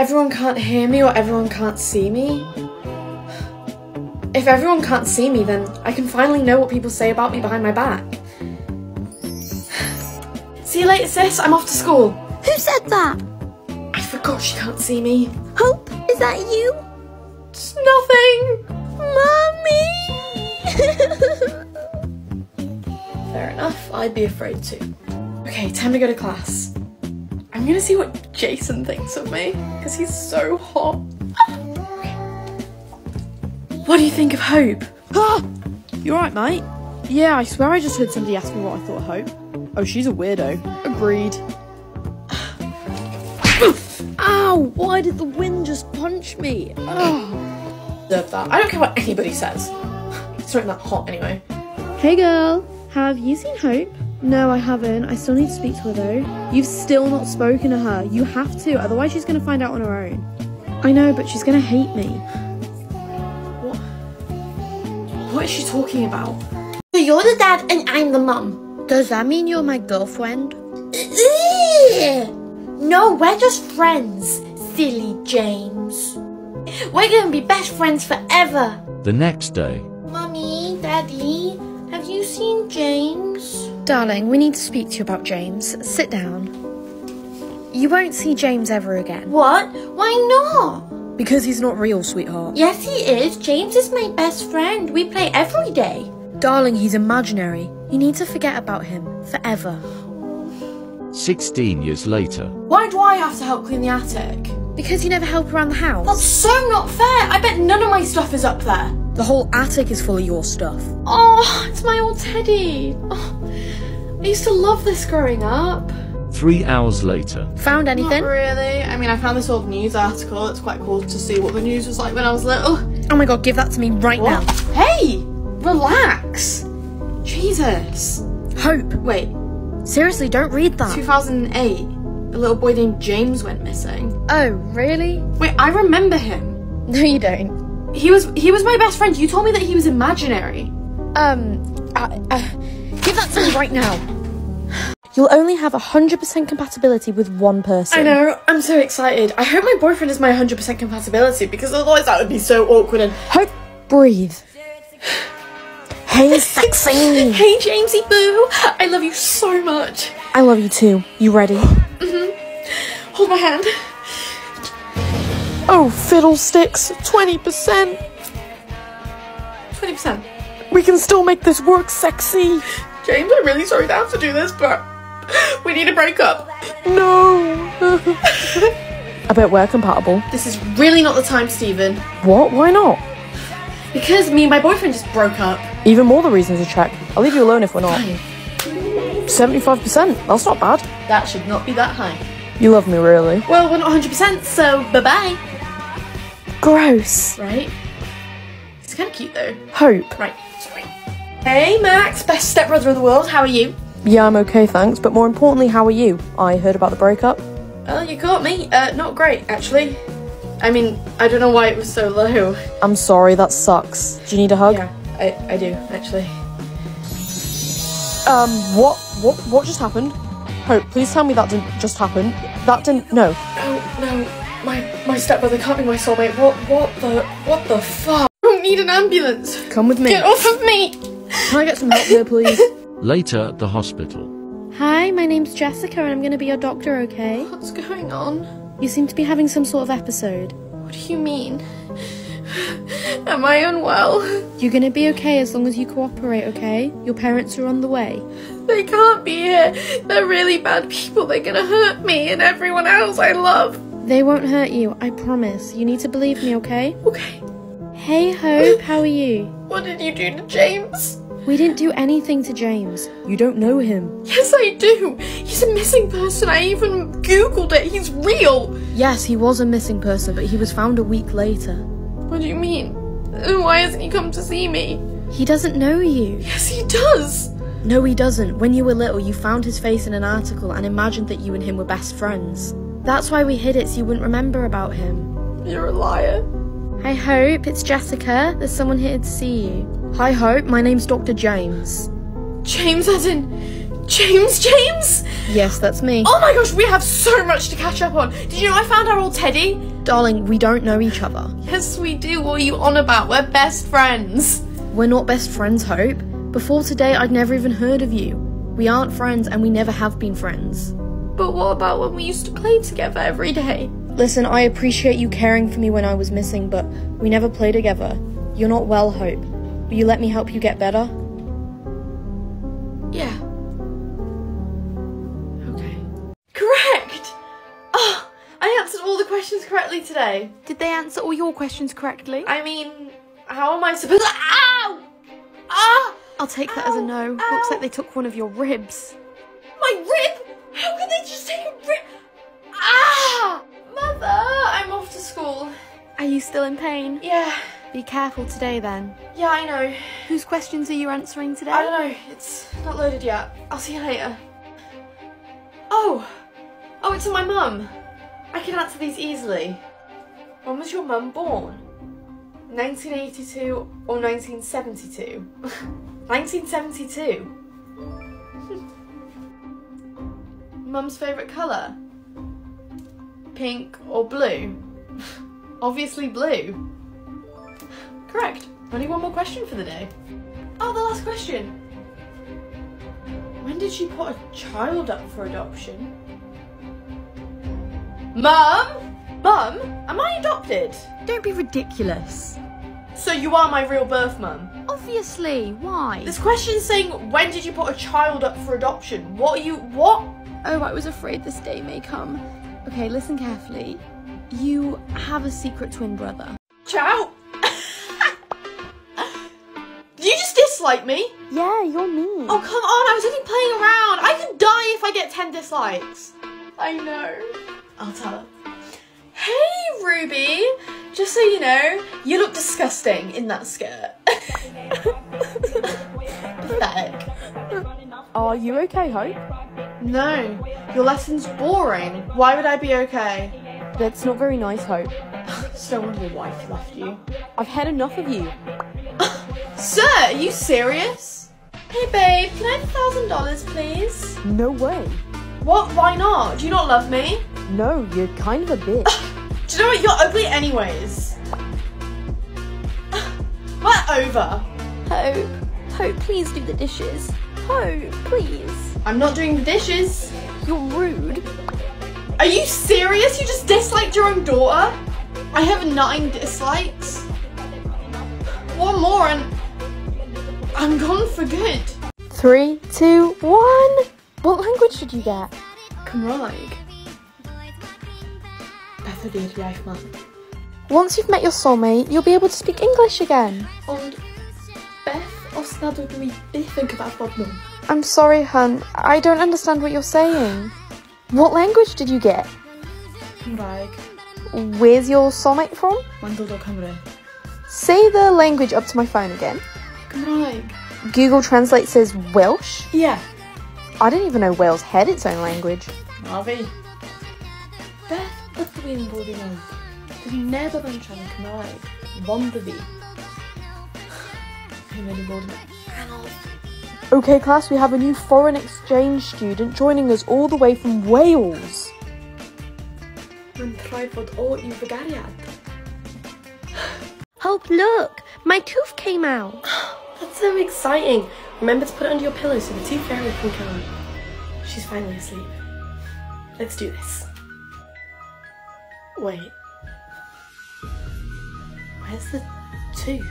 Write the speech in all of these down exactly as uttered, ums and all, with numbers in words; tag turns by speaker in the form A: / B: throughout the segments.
A: Everyone can't hear me or everyone can't see me? If everyone can't see me, then I can finally know what people say about me behind my back. See you later, sis. I'm off to school.
B: Who said that?
A: I forgot she can't see me.
B: Hope, is that you?
A: It's nothing.
B: Mummy!
A: Fair enough. I'd be afraid too. Okay, time to go to class. I'm gonna see what Jason thinks of me, because he's so hot. What do you think of Hope?
C: Ah! You alright, mate? Yeah, I swear I just heard somebody ask me what I thought of Hope. Oh, she's a weirdo. Agreed. Ow! Why did the wind just punch me? Oh.
A: Deserve that. I don't care what anybody says. It's not even that hot anyway.
C: Hey girl, have you seen Hope? No, I haven't. I still need to speak to her though. You've still not spoken to her. You have to, otherwise she's gonna find out on her own. I know, but she's gonna hate me.
A: What? What is she talking about?
B: So you're the dad and I'm the mum.
C: Does that mean you're my girlfriend?
B: No, we're just friends, silly James. We're gonna be best friends forever.
D: The next day.
B: Mummy, Daddy, have you seen James?
C: Darling, we need to speak to you about James. Sit down. You won't see James ever again.
B: What? Why not?
C: Because he's not real, sweetheart.
B: Yes, he is. James is my best friend. We play every day.
C: Darling, he's imaginary. You need to forget about him. Forever.
D: Sixteen years later.
A: Why do I have to help clean the attic?
C: Because you never help around the house.
A: That's so not fair. I bet none of my stuff is up there.
C: The whole attic is full of your stuff.
A: Oh, it's my old teddy. Oh, I used to love this growing up.
D: Three hours later.
C: Found anything?
A: Not really. I mean, I found this old news article. It's quite cool to see what the news was like when I was little.
C: Oh my god, give that to me right
A: What?
C: now.
A: Hey, relax. Jesus.
C: Hope.
A: Wait,
C: Seriously, don't read that.
A: two thousand eight. A little boy named James went missing.
C: Oh, really?
A: Wait, I remember him.
C: No, you don't.
A: He was he was my best friend. You told me that he was imaginary.
C: Um, uh, uh, give that to me right now. You'll only have one hundred percent compatibility with one person.
A: I know, I'm so excited. I hope my boyfriend is my one hundred percent compatibility, because otherwise that would be so awkward and...
C: Hope, breathe. Hey, sexy.
A: Hey, Jamesy boo. I love you so much.
C: I love you too. You ready?
A: Mm-hmm. Hold my hand.
C: Oh, fiddlesticks. twenty percent.
A: twenty percent.
C: We can still make this work, sexy.
A: James, I'm really sorry to have to do this, but we need to break up.
C: No. I bet we're compatible.
A: This is really not the time, Stephen.
C: What? Why not?
A: Because me and my boyfriend just broke up.
C: Even more the reason to check. I'll leave you alone if we're not. seventy-five percent. That's not bad.
A: That should not be that high.
C: You love me, really.
A: Well, we're not one hundred percent, so bye-bye.
C: Gross.
A: Right? He's kind of cute, though.
C: Hope.
A: Right, sorry. Hey, Max, best stepbrother in the world. How are you?
C: Yeah, I'm okay, thanks. But more importantly, how are you? I heard about the breakup.
A: Well, you caught me. Uh, not great, actually. I mean, I don't know why it was so low.
C: I'm sorry, that sucks. Do you need a hug?
A: Yeah, I, I do, actually.
C: Um, what, what, what just happened? Hope, please tell me that didn't just happen. That didn't, no.
A: No, no, my, my stepbrother can't be my soulmate. What, what the, what the fuck? I don't need an ambulance.
C: Come with me.
A: Get off of me!
C: Can I get some help here, please?
D: Later at the hospital.
C: Hi, my name's Jessica and I'm gonna be your doctor, okay?
A: What's going on?
C: You seem to be having some sort of episode.
A: What do you mean? Am I unwell?
C: You're gonna be okay as long as you cooperate, okay? Your parents are on the way.
A: They can't be here. They're really bad people. They're gonna hurt me and everyone else I love.
C: They won't hurt you, I promise. You need to believe me, okay?
A: Okay.
C: Hey, Hope, how are you?
A: What did you do to James?
C: We didn't do anything to James. You don't know him.
A: Yes, I do. He's a missing person. I even Googled it. He's real.
C: Yes, he was a missing person, but he was found a week later.
A: What do you mean? And why hasn't he come to see me?
C: He doesn't know you.
A: Yes, he does.
C: No, he doesn't. When you were little, you found his face in an article and imagined that you and him were best friends. That's why we hid it so you wouldn't remember about him.
A: You're a liar.
C: Hi, Hope. It's Jessica. There's someone here to see you. Hi, Hope. My name's Doctor James.
A: James as in... James James?
C: Yes, that's me.
A: Oh my gosh, we have so much to catch up on. Did you know I found our old teddy?
C: Darling, we don't know each other.
A: Yes, we do. What are you on about? We're best friends.
C: We're not best friends, Hope. Before today, I'd never even heard of you. We aren't friends and we never have been friends.
A: But what about when we used to play together every day?
C: Listen, I appreciate you caring for me when I was missing, but we never played together. You're not well, Hope. Will you let me help you get better?
A: Yeah. Okay. Correct! Oh, I answered all the questions correctly today.
C: Did they answer all your questions correctly?
A: I mean, how am I supposed to- Ow! Ah!
C: I'll take that
A: Ow!
C: as a no.
A: Ow!
C: Looks like they took one of your ribs.
A: My rib? How could they just take a rib? Ah! Mother, I'm off to school.
C: Are you still in pain?
A: Yeah.
C: Be careful today then.
A: Yeah, I know.
C: Whose questions are you answering today?
A: I don't know. It's not loaded yet. I'll see you later. Oh! Oh, it's on my mum. I can answer these easily. When was your mum born? nineteen eighty-two or nineteen seventy-two? nineteen seventy-two. Mum's favourite colour? Pink or blue? Obviously blue. Correct. Only one more question for the day. Oh, the last question. When did she put a child up for adoption? Mum? Mum? Am I adopted?
C: Don't be ridiculous.
A: So you are my real birth mum?
C: Obviously. Why?
A: This question's saying, when did you put a child up for adoption? What are you, what?
C: Oh, I was afraid this day may come. Okay, listen carefully. You have a secret twin brother.
A: Ciao. Did you just dislike me?
C: Yeah, you're mean.
A: Oh, come on, I was only playing around. I could die if I get ten dislikes. I know. I'll tell her. Hey, Ruby. Just so you know, you look disgusting in that skirt. Pathetic.
C: Are you okay, Hope?
A: No, your lesson's boring. Why would I be okay?
C: That's not very nice, Hope.
A: So no wonder your wife left you.
C: I've had enough of you.
A: Sir, are you serious? Hey babe, can I have a thousand dollars please?
C: No way.
A: What? Why not? Do you not love me?
C: No, you're kind of a bitch.
A: Do you know what? You're ugly anyways. We're over.
C: Hope, Hope, please do the dishes. Hope, please.
A: I'm not doing the dishes.
C: You're rude.
A: Are you serious? You just disliked your own daughter? I have nine dislikes. One more and I'm gone for good.
C: Three, two, one. What language did you get?
A: Cymraeg. Beth ydy'r iaith man.
C: Once you've met your soulmate, you'll be able to speak English again.
A: Ond Beth, os nad ydw i byth yn cyfarfod nhw.
C: I'm sorry, hun. I don't understand what you're saying. What language did you get?
A: Cymraeg.
C: Where's your soulmate from?
A: Mae'n dod o Cymru.
C: Say the language up to my phone again.
A: Cymraeg.
C: Google Translate says Welsh.
A: Yeah.
C: I didn't even know Wales had its own language.
A: Na fi. Beth ydw i'n bod i mewn. Dwi neb yn siarad Cymraeg. Wanda fi. Dwi'n mynd i bod yn anodd.
C: Okay, class, we have a new foreign exchange student joining us all the way from Wales.
A: Mae'n rhaid fod o i'w fygariad.
B: Hope, look! My tooth came out.
E: That's so exciting. Remember to put it under your pillow so the tooth fairy can come. She's finally asleep. Let's do this. Wait. Where's the tooth?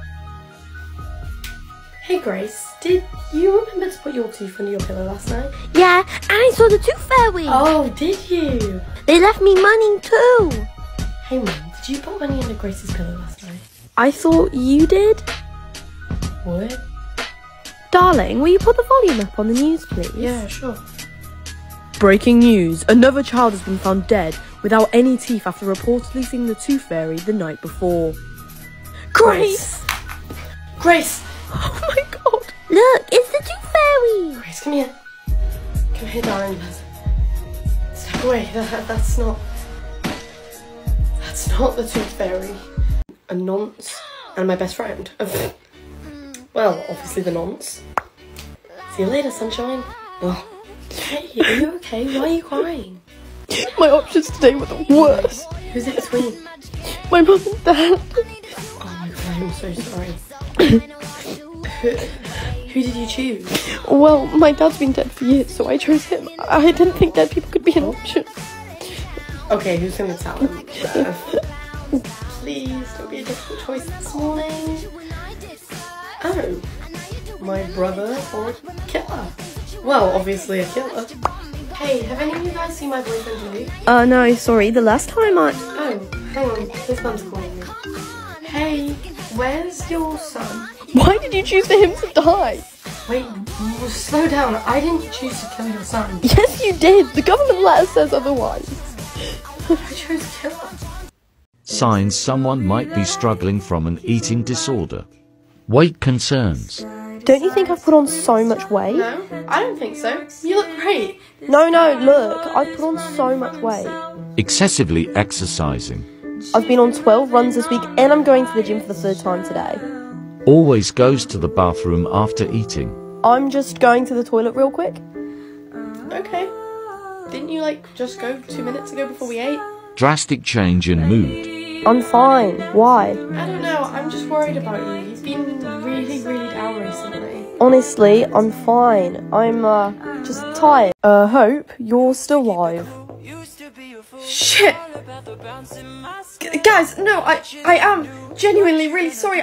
E: Hey Grace, did you remember to put your tooth under your pillow last night?
B: Yeah, and I saw the tooth fairy.
E: Oh, did you?
B: They left me money too.
E: Hey Mum, did you put money under Grace's pillow last night?
C: I thought you did?
E: What?
C: Darling, will you put the volume up on the news, please?
E: Yeah, sure.
C: Breaking news. Another child has been found dead without any teeth after reportedly seeing the tooth fairy the night before.
E: Grace! Grace!
C: Oh my god!
B: Look, it's the tooth fairy.
E: Grace, come here. Come here, darling. Step away. That, that's not... That's not the tooth fairy. A nonce and my best friend. Well, obviously the nonce. See you later, sunshine. Oh. Hey, are you okay? Why are you crying?
C: My options today were the worst.
E: Who's it between?
C: My mum and dad.
E: Oh my god, I'm so sorry. who, who did you choose?
C: Well, my dad's been dead for years, so I chose him. I didn't think dead people could be an option.
E: Okay, who's gonna tell him? Uh, please, don't be a difficult choice this morning. Oh, my brother or a killer? Well, obviously a killer. Hey, have any of you guys seen my boyfriend Luke?
C: Uh, no, sorry. The last time I...
E: Oh, hang on, his mum's calling me. Hey, where's your son?
C: Why did you choose for him to die?
E: Wait, w- slow down. I didn't choose to kill your son.
C: Yes, you did. The government letter says otherwise.
E: I chose killer.
D: Signs someone might be struggling from an eating disorder. Weight concerns.
C: Don't you think I've put on so much weight?
E: No, I don't think so. You look great.
C: No, no, look. I've put on so much weight.
D: Excessively exercising.
C: I've been on twelve runs this week and I'm going to the gym for the third time today.
D: Always goes to the bathroom after eating.
C: I'm just going to the toilet real quick.
E: Okay. Didn't you, like, just go two minutes ago before we ate?
D: Drastic change in mood.
C: I'm fine. Why?
E: I don't know, I'm just worried about you. You've been really, really down recently.
C: Honestly, I'm fine. I'm, uh, just tired. Uh, Hope, you're still alive.
A: Shit! G- guys, no, I I am genuinely really sorry.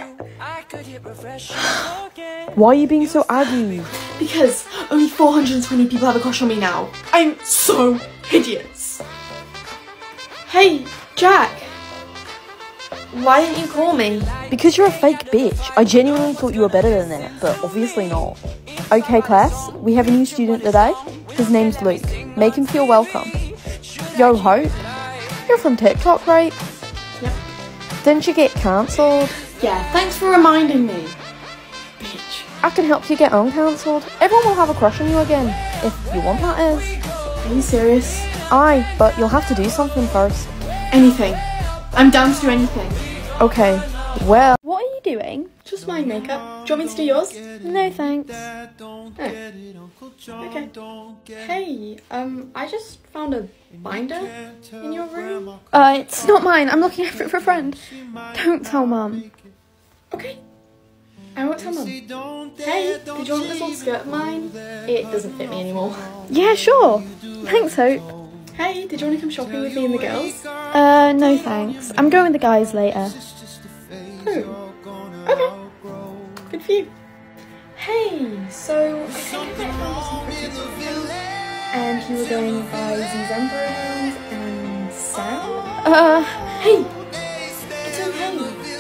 C: Why are you being so aggy?
A: Because only four hundred twenty people have a crush on me now. I'm so hideous. Hey, Jack. Why didn't you call me?
C: Because you're a fake bitch. I genuinely thought you were better than that, but obviously not. Okay, class, we have a new student today. His name's Luke. Make him feel welcome. Yo, Hope. You're from TikTok, right?
A: Yep.
C: Didn't you get cancelled?
A: Yeah, thanks for reminding me. Bitch.
C: I can help you get uncancelled. Everyone will have a crush on you again. If you want, that is.
A: Are you serious?
C: Aye, but you'll have to do something first.
A: Anything. I'm down to do anything.
C: Okay, well... What are you doing?
A: Just my makeup. Do you want me to do yours?
C: No, thanks.
A: Oh. Okay. Hey, um, I just found a binder in your room.
C: Uh, it's not mine. I'm looking after it for a friend. Don't tell Mum.
A: Okay. I won't tell Mum. Hey, did you want this old skirt of mine? It doesn't fit me anymore.
C: Yeah, sure. Thanks, Hope.
A: Hey, did you want to come shopping with me and the girls?
C: Uh, no thanks. I'm going with the guys later.
A: Oh. Okay. Good for you. Hey, so I think I found some pictures of you. And you were going by Zambros and Sam?
C: Uh,
A: Hey, it's okay.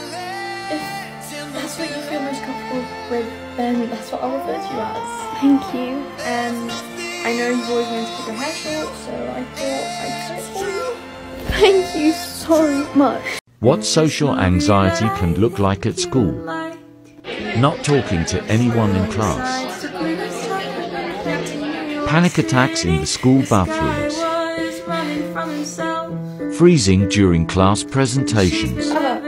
A: If that's what you feel most comfortable with, then that's what I'll refer to you as.
C: thank you.
A: And I know you've always wanted to keep your hair short, so I thought I'd cut it for you.
C: Thank you so much.
D: What social anxiety can look like at school. Not talking to anyone in class. Panic attacks in the school bathrooms. Freezing during class presentations.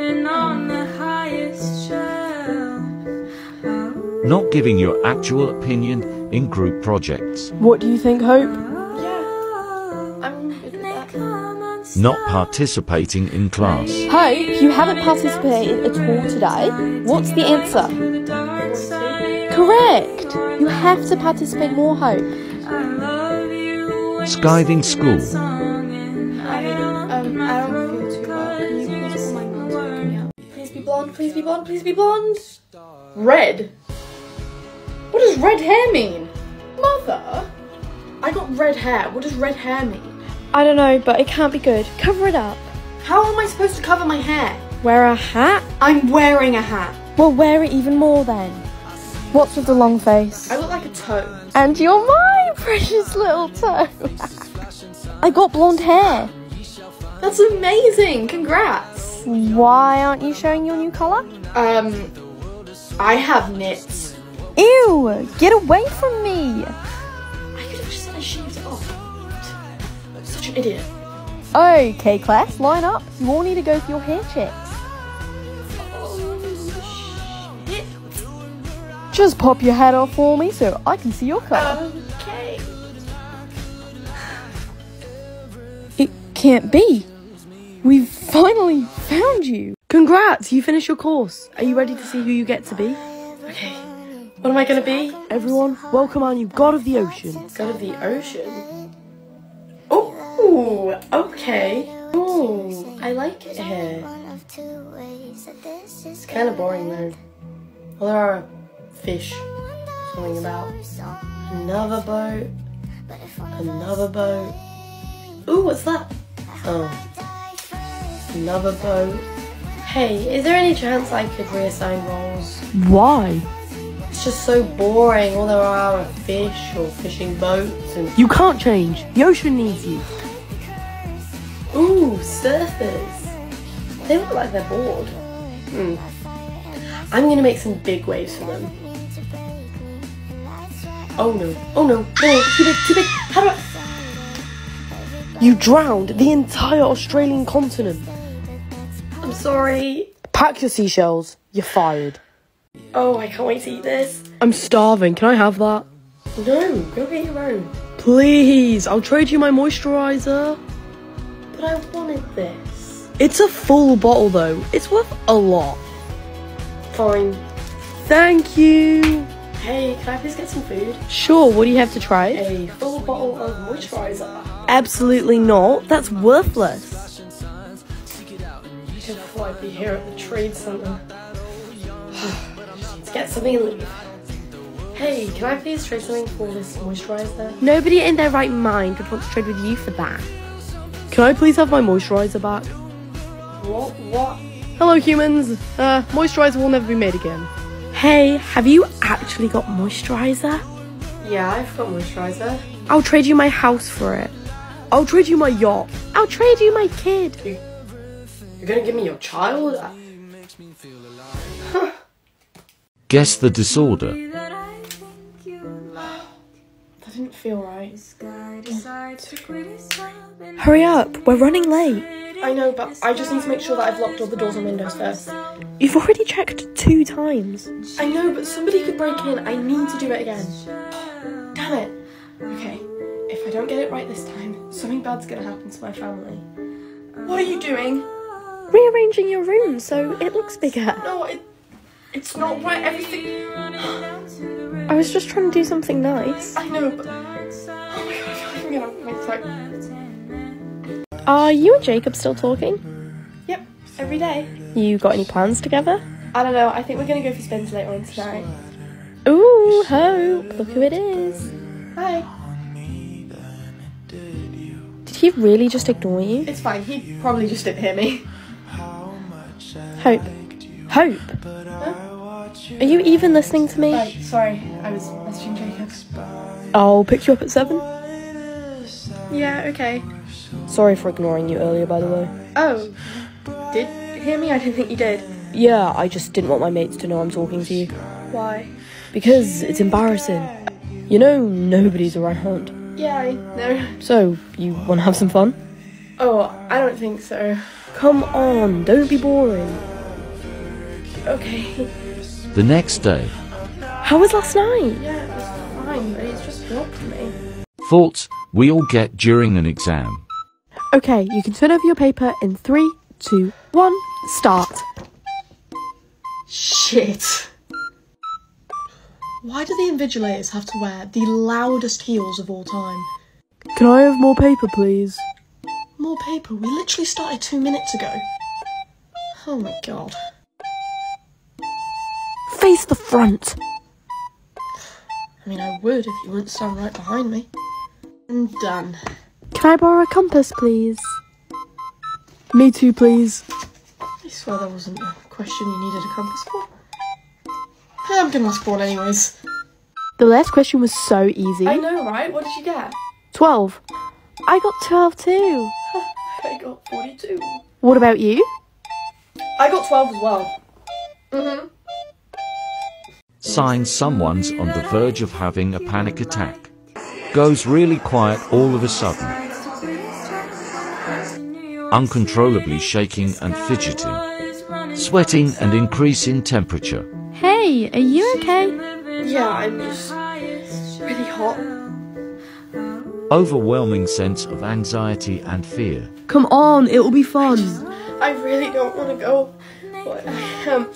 D: Not giving your actual opinion in group projects.
C: What do you think, Hope?
A: Yeah, I'm good with that.
D: Not participating in class.
C: Hope, you haven't participated at all today. What's the answer? Correct. You have to participate more, Hope.
D: Skiving school.
A: I, um, I don't feel too well. Can you please call my mum to pick me up? Please be blonde, please be blonde, please be blonde. Red? What does red hair mean? Mother? I got red hair. What does red hair mean?
C: I don't know, but it can't be good. Cover it up.
A: How am I supposed to cover my hair?
C: Wear a hat?
A: I'm wearing a hat.
C: Well, wear it even more then. What's with the long face?
A: I look like a toad.
C: And you're my precious little toe. I got blonde hair.
A: That's amazing. Congrats.
C: Why aren't you showing your new colour?
A: Um, I have knits.
C: Ew! Get away from me!
A: I could have just said I shaved it off. I'm such an idiot.
C: Okay, class, line up. You all need to go for your hair checks.
A: Oh, shit.
C: Just pop your hat off for me so I can see your colour.
A: Okay.
C: It can't be. We've finally found you. Congrats, you finished your course. Are you ready to see who you get to be?
E: Okay, what am I gonna be?
C: Everyone, welcome our new god of the ocean.
E: God of the ocean? Oh, okay. Oh, I like it here. It's kind of boring though. Well, there are fish swimming about. Another boat. Another boat. Ooh, what's that? Oh. Another boat. Hey, is there any chance I could reassign roles?
C: Why?
E: It's just so boring. All there are are fish or fishing boats and...
C: You can't change. The ocean needs you.
E: Ooh, surfers. They look like they're bored. Hmm. I'm gonna make some big waves for them. Oh no. Oh no. No, too big, too big. How do I...
C: You drowned the entire Australian continent.
E: I'm sorry.
C: Pack your seashells. You're fired.
E: Oh, I can't wait to eat this.
C: I'm starving. Can I have that?
E: No, go get your own.
C: Please, I'll trade you my moisturiser.
E: But I wanted this.
C: It's a full bottle though. It's worth a lot.
E: Fine.
C: Thank you.
E: Hey, can I please get some food?
C: Sure, what do you have to try?
E: A full bottle of moisturiser.
C: Absolutely not. That's worthless.
E: I thought I'd be here at the trade centre. Let's get something and leave. Hey, can I please trade something for this moisturiser?
C: Nobody in their right mind would want to trade with you for that. Can I please have my moisturiser back?
E: What? What?
C: Hello humans. Uh, moisturiser will never be made again. Hey, have you actually got moisturiser?
E: Yeah, I've got moisturiser.
C: I'll trade you my house for it. I'll trade you my yacht. I'll trade you my kid.
E: You, you're gonna give me your child? Huh.
D: Guess the disorder.
E: That didn't feel right.
C: Hurry up, we're running late.
E: I know, but I just need to make sure that I've locked all the doors and windows first.
C: You've already checked two times.
E: I know, but somebody could break in. I need to do it again. Damn it. Okay, if I don't get it right this time, something bad's gonna happen to my family. What are you doing?
C: Rearranging your room so it looks bigger.
E: No, it, it's not right. Everything...
C: I was just trying to do something nice.
E: I know, but... Oh my god, I feel like I'm gonna make like...
C: Are you and Jacob still talking?
E: Yep, every day.
C: You got any plans together?
E: I don't know, I think we're gonna go for spins later on tonight.
C: Ooh, Hope, look who it is.
E: Hi.
C: Did he really just ignore you?
E: It's fine, he probably just didn't hear me.
C: Hope. Hope?
E: Huh?
C: Are you even listening to me?
E: Right, sorry, I was messaging Jacob.
C: I'll pick you up at seven.
E: Yeah, okay.
C: Sorry for ignoring you earlier, by the way.
E: Oh, did you hear me? I didn't think you did.
C: Yeah, I just didn't want my mates to know I'm talking to you.
E: Why?
C: Because it's embarrassing. You know, nobody's around.
E: Yeah, I know.
C: So, you want to have some fun?
E: Oh, I don't think so.
C: Come on, don't be boring.
E: Okay.
D: The next day.
C: How was last night?
E: Yeah, it was fine, but he's just blocked me.
D: Thoughts we all get during an exam.
C: Okay, you can turn over your paper in three, two, one, start.
E: Shit. Why do the invigilators have to wear the loudest heels of all time?
C: Can I have more paper, please?
E: More paper? We literally started two minutes ago. Oh my god.
C: Face the front.
E: I mean, I would if you wouldn't stand right behind me. I'm done.
C: Can I borrow a compass, please? Me too, please.
E: I swear there wasn't a question you needed a compass for. I'm gonna ask one anyways.
C: The last question was so easy.
E: I know, right? What did you get?
C: twelve. I got twelve too.
E: I got forty-two.
C: What about you?
E: I got twelve as well. Mm-hmm.
D: Signs someone's on the verge of having a panic attack. Goes really quiet all of a sudden. Uncontrollably shaking and fidgeting. Sweating and increase in temperature.
C: Hey, are you okay?
E: Yeah, I'm just really hot.
D: overwhelming sense of anxiety and fear.
C: Come on, it'll be fun.
E: I really don't want to go. But I am.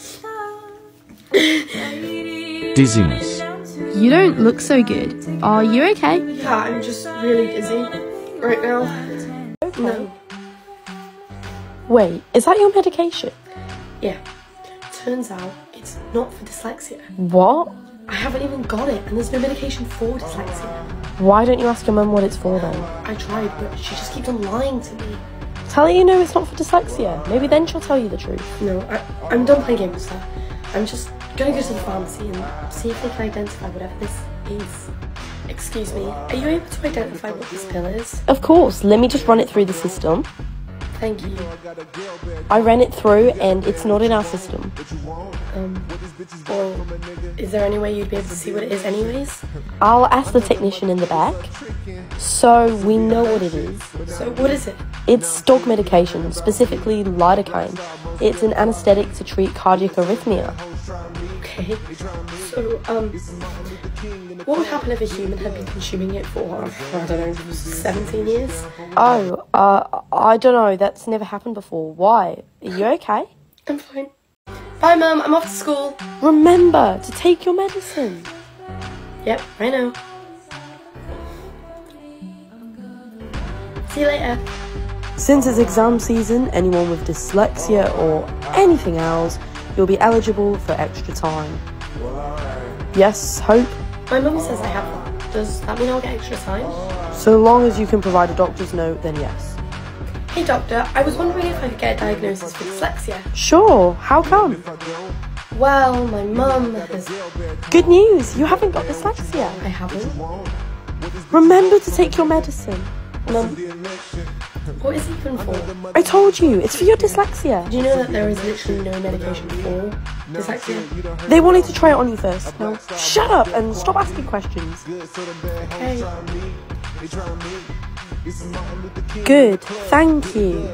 D: Dizziness.
C: You don't look so good. Are you okay?
E: Yeah, I'm just really dizzy right now. No.
C: Wait, is that your medication?
E: Yeah. Turns out it's not for dyslexia.
C: What?
E: I haven't even got it, and there's no medication for dyslexia.
C: Why don't you ask your mum what it's for then?
E: I tried, but she just keeps on lying to me.
C: Tell her you know it's not for dyslexia. Maybe then she'll tell you the truth.
E: No, I, I'm done playing games with her. I'm just gonna go to the pharmacy and see if they can identify whatever this is. Excuse me, are you able to identify what this pill is?
C: Of course, let me just run it through the system.
E: Thank you.
C: I ran it through and it's not in our system.
E: Um, well, is there any way you'd be able to see what it is anyways?
C: I'll ask the technician in the back. So we know what it is.
E: So what is it?
C: It's dog medication, specifically lidocaine. It's an anaesthetic to treat cardiac arrhythmia.
E: Okay. So, um, what would happen if a human had been consuming it for, I don't know, seventeen years?
C: Oh, uh, I don't know. That's never happened before. Why? Are you okay?
E: I'm fine. Bye, Mum. I'm off to school.
C: Remember to take your medicine.
E: Yep, I know. See you later.
C: Since it's exam season, anyone with dyslexia or anything else, you'll be eligible for extra time. Yes, Hope?
E: My mum says I have that. Does that mean I'll get extra time?
C: So long as you can provide a doctor's note, then yes.
E: Hey doctor, I was wondering if I could get a diagnosis for dyslexia.
C: Sure, how come?
E: Well, my mum has...
C: Good news, you haven't got dyslexia.
E: I haven't.
C: Remember to take your medicine.
E: Mum, what is it even for?
C: I told you, it's for your dyslexia.
E: Do you know that there is literally no medication for dyslexia?
C: They wanted to try it on you first. Now, shut up and stop asking questions.
E: Okay.
C: Good, thank you.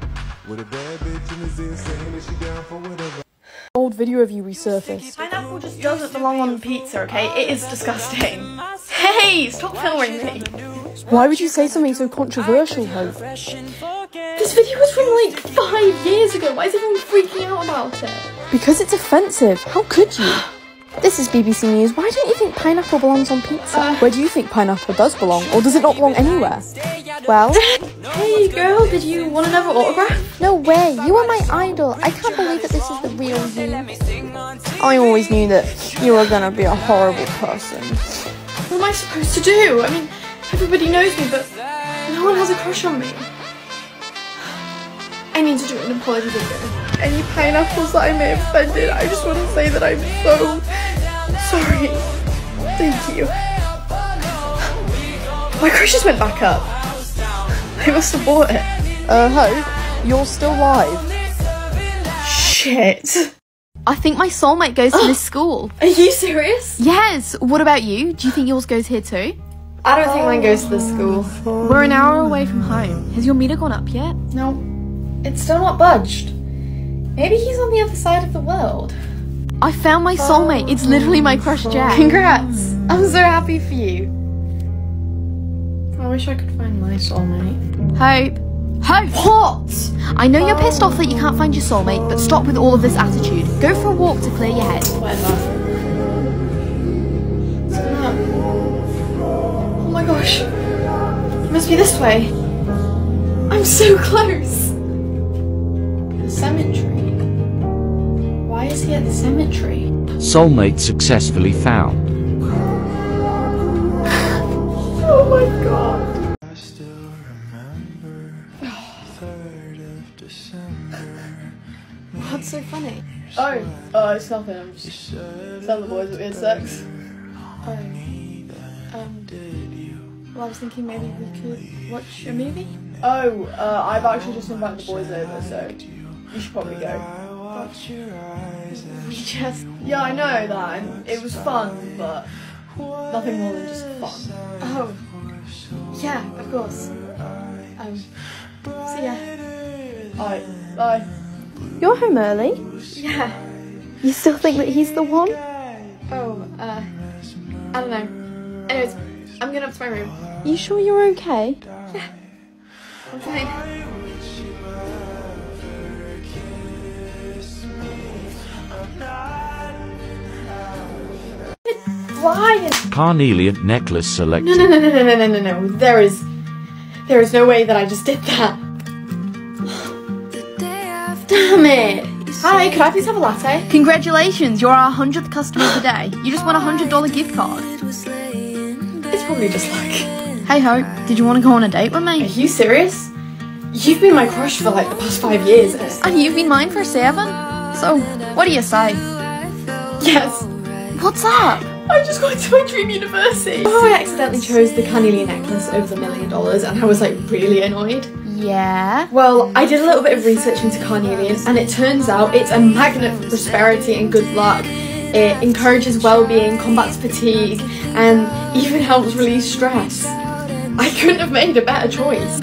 C: Old video of you resurfaced.
A: Pineapple just doesn't belong on pizza, okay? It is disgusting. Hey, stop filming me.
C: Why would you say something so controversial, Hope?
A: This video was from like five years ago. Why is everyone freaking out about it?
C: Because it's offensive. How could you? This is B B C News. Why don't you think pineapple belongs on pizza?
A: Uh,
C: Where do you think pineapple does belong? Or does it not belong anywhere? Well,
A: Hey girl, did you want another autograph?
B: No way, you are my idol. I can't believe that this is the real you.
C: I always knew that you were gonna be a horrible person.
A: What am I supposed to do? I mean, everybody knows me, but no one has a crush on me. I need to do an apology video. Any pineapples that I may have offended, I just want to say that I'm so sorry. Thank you. My crush just went back up. I must have bought it.
C: Uh, Hope, you're still live.
A: Shit.
B: I think my soulmate goes to this school.
A: Are you serious?
B: Yes, what about you? Do you think yours goes here too?
A: I don't think mine goes to this school.
B: We're an hour away from home. Has your meter gone up yet?
A: No, it's still not budged. Maybe he's on the other side of the world.
B: I found my soulmate. It's literally my crush Jack.
A: Congrats. I'm so happy for you. I wish I could find my soulmate.
B: Hope. Hope! What? I know you're pissed off that you can't find your soulmate, but stop with all of this attitude. Go for a walk to clear your head.
A: Whatever. What's going on? Oh my gosh. It must be this way. I'm so close. The cemetery. Why is he at the cemetery?
D: Soulmate successfully found.
A: Oh my god. What's so funny? Oh, uh, it's nothing. I'm just telling the boys that we had sex. Oh. Um. Well, I was thinking maybe we could watch a movie. Oh, uh, I've actually just invited the boys over, so you should probably go. We just. Yeah, I know that, and it was fun, but nothing more than just fun. Oh. Yeah, of course. Um. See ya. Alright, bye.
C: You're home early.
A: Yeah.
C: You still think that he's the one?
A: Oh, uh, I don't know. Anyways, I'm going up to my room.
C: You sure you're okay?
A: I'm fine. Brian!
D: Carnelian necklace
A: No,
D: selected.
A: no, no, no, no, no, no, no. There is, there is no way that I just did that. Damn it! Hi, could I please have a latte?
C: Congratulations, you're our hundredth customer of the day. You just won a hundred dollar gift card.
A: It's probably just luck.
C: Hey Hope, did you want to go on a date with
A: Are
C: me?
A: you serious? You've been my crush for like the past five years.
C: And you've been mine for seven? So, what do you say?
A: Yes.
C: What's up?
A: I'm just going to my dream university. Oh, I accidentally chose the carnelian necklace over the million dollars and I was like really annoyed.
C: Yeah?
A: Well, I did a little bit of research into carnelian and it turns out it's a magnet for prosperity and good luck. It encourages well-being, combats fatigue, and even helps release stress. I couldn't have made a better choice.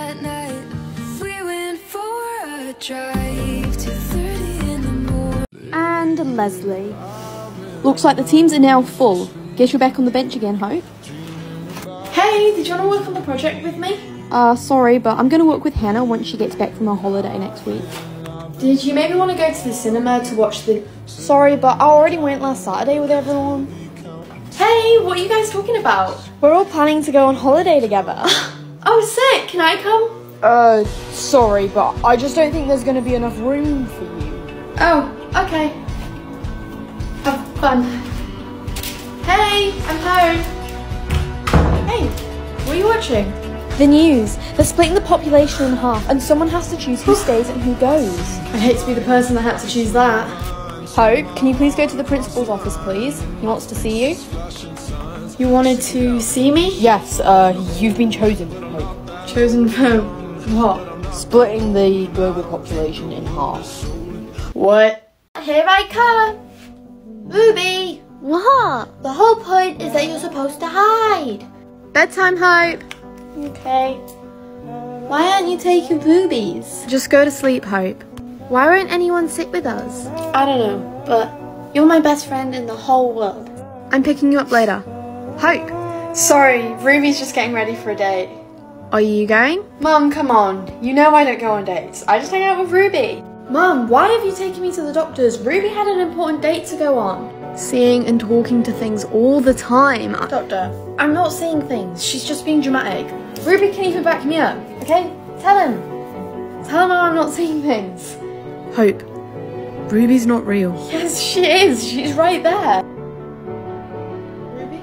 C: And Leslie. Looks like the teams are now full. Guess you're back on the bench again, Hope.
A: Hey, did you want to work on the project with me?
C: Uh, sorry, but I'm going to work with Hannah once she gets back from her holiday next week.
A: Did you maybe want to go to the cinema to watch the...
C: Sorry, but I already went last Saturday with everyone.
A: Hey, what are you guys talking about?
C: We're all planning to go on holiday together.
A: Oh, sick! Can I come?
C: uh, sorry, but I just don't think there's going to be enough room for you.
A: Oh, okay. Have fun. Hey, I'm home. Hey, what are you watching?
C: The news. They're splitting the population in half and someone has to choose who stays and who goes.
A: I'd hate to be the person that had to choose that.
C: Hope, can you please go to the principal's office, please? He wants to see you.
A: You wanted to see me?
C: Yes, uh, you've been chosen, Hope.
A: Chosen for what?
C: Splitting the global population in half.
A: What?
B: Here I come! Ruby!
C: What?
B: The whole point is that you're supposed to hide.
C: Bedtime, Hope.
B: Okay. Why aren't you taking boobies?
C: Just go to sleep, Hope. Why won't anyone sit with us?
B: I don't know, but you're my best friend in the whole world.
C: I'm picking you up later. Hope,
A: Sorry, Ruby's just getting ready for a date.
C: are you going?
A: Mum, come on. You know I don't go on dates. I just hang out with Ruby. Mum, why have you taken me to the doctor's? Ruby had an important date to go on.
C: Seeing and talking to things all the time.
A: Doctor, I'm not seeing things. She's just being dramatic. Ruby can even back me up, okay? Tell him. Tell him I'm not seeing things.
C: Hope, Ruby's not real.
A: Yes, she is. She's right there. Ruby?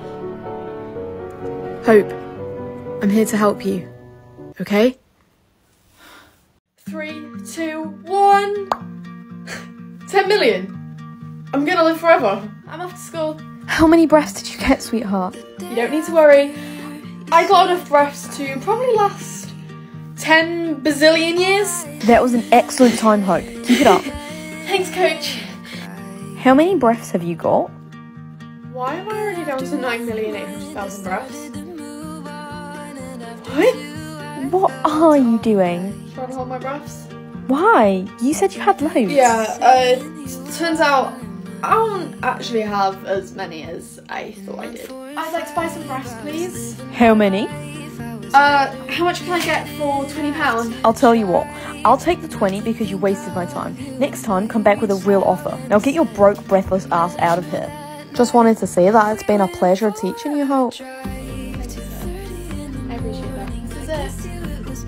C: Hope, I'm here to help you. Okay?
A: Three, two, one. Ten million. I'm gonna live forever. I'm off to school.
C: How many breaths did you get, sweetheart?
A: You don't need to worry. I got enough breaths to probably last ten bazillion years.
C: That was an excellent time, Hope. Keep it up.
A: Thanks, coach.
C: How many breaths have you got?
A: Why am I already down to nine million eight hundred thousand breaths? What?
C: What are you doing?
A: Trying to hold my breaths?
C: Why? You said you had loads.
A: Yeah, uh, turns out I don't actually have as many as I thought I did. I'd like to buy some breaths, please.
C: How many?
A: Uh, how much can I get for twenty pounds?
C: I'll tell you what. I'll take the twenty because you wasted my time. Next time, come back with a real offer. Now get your broke, breathless ass out of here. Just wanted to say that. It's been a pleasure teaching you, Hope.
A: I appreciate that. This is it.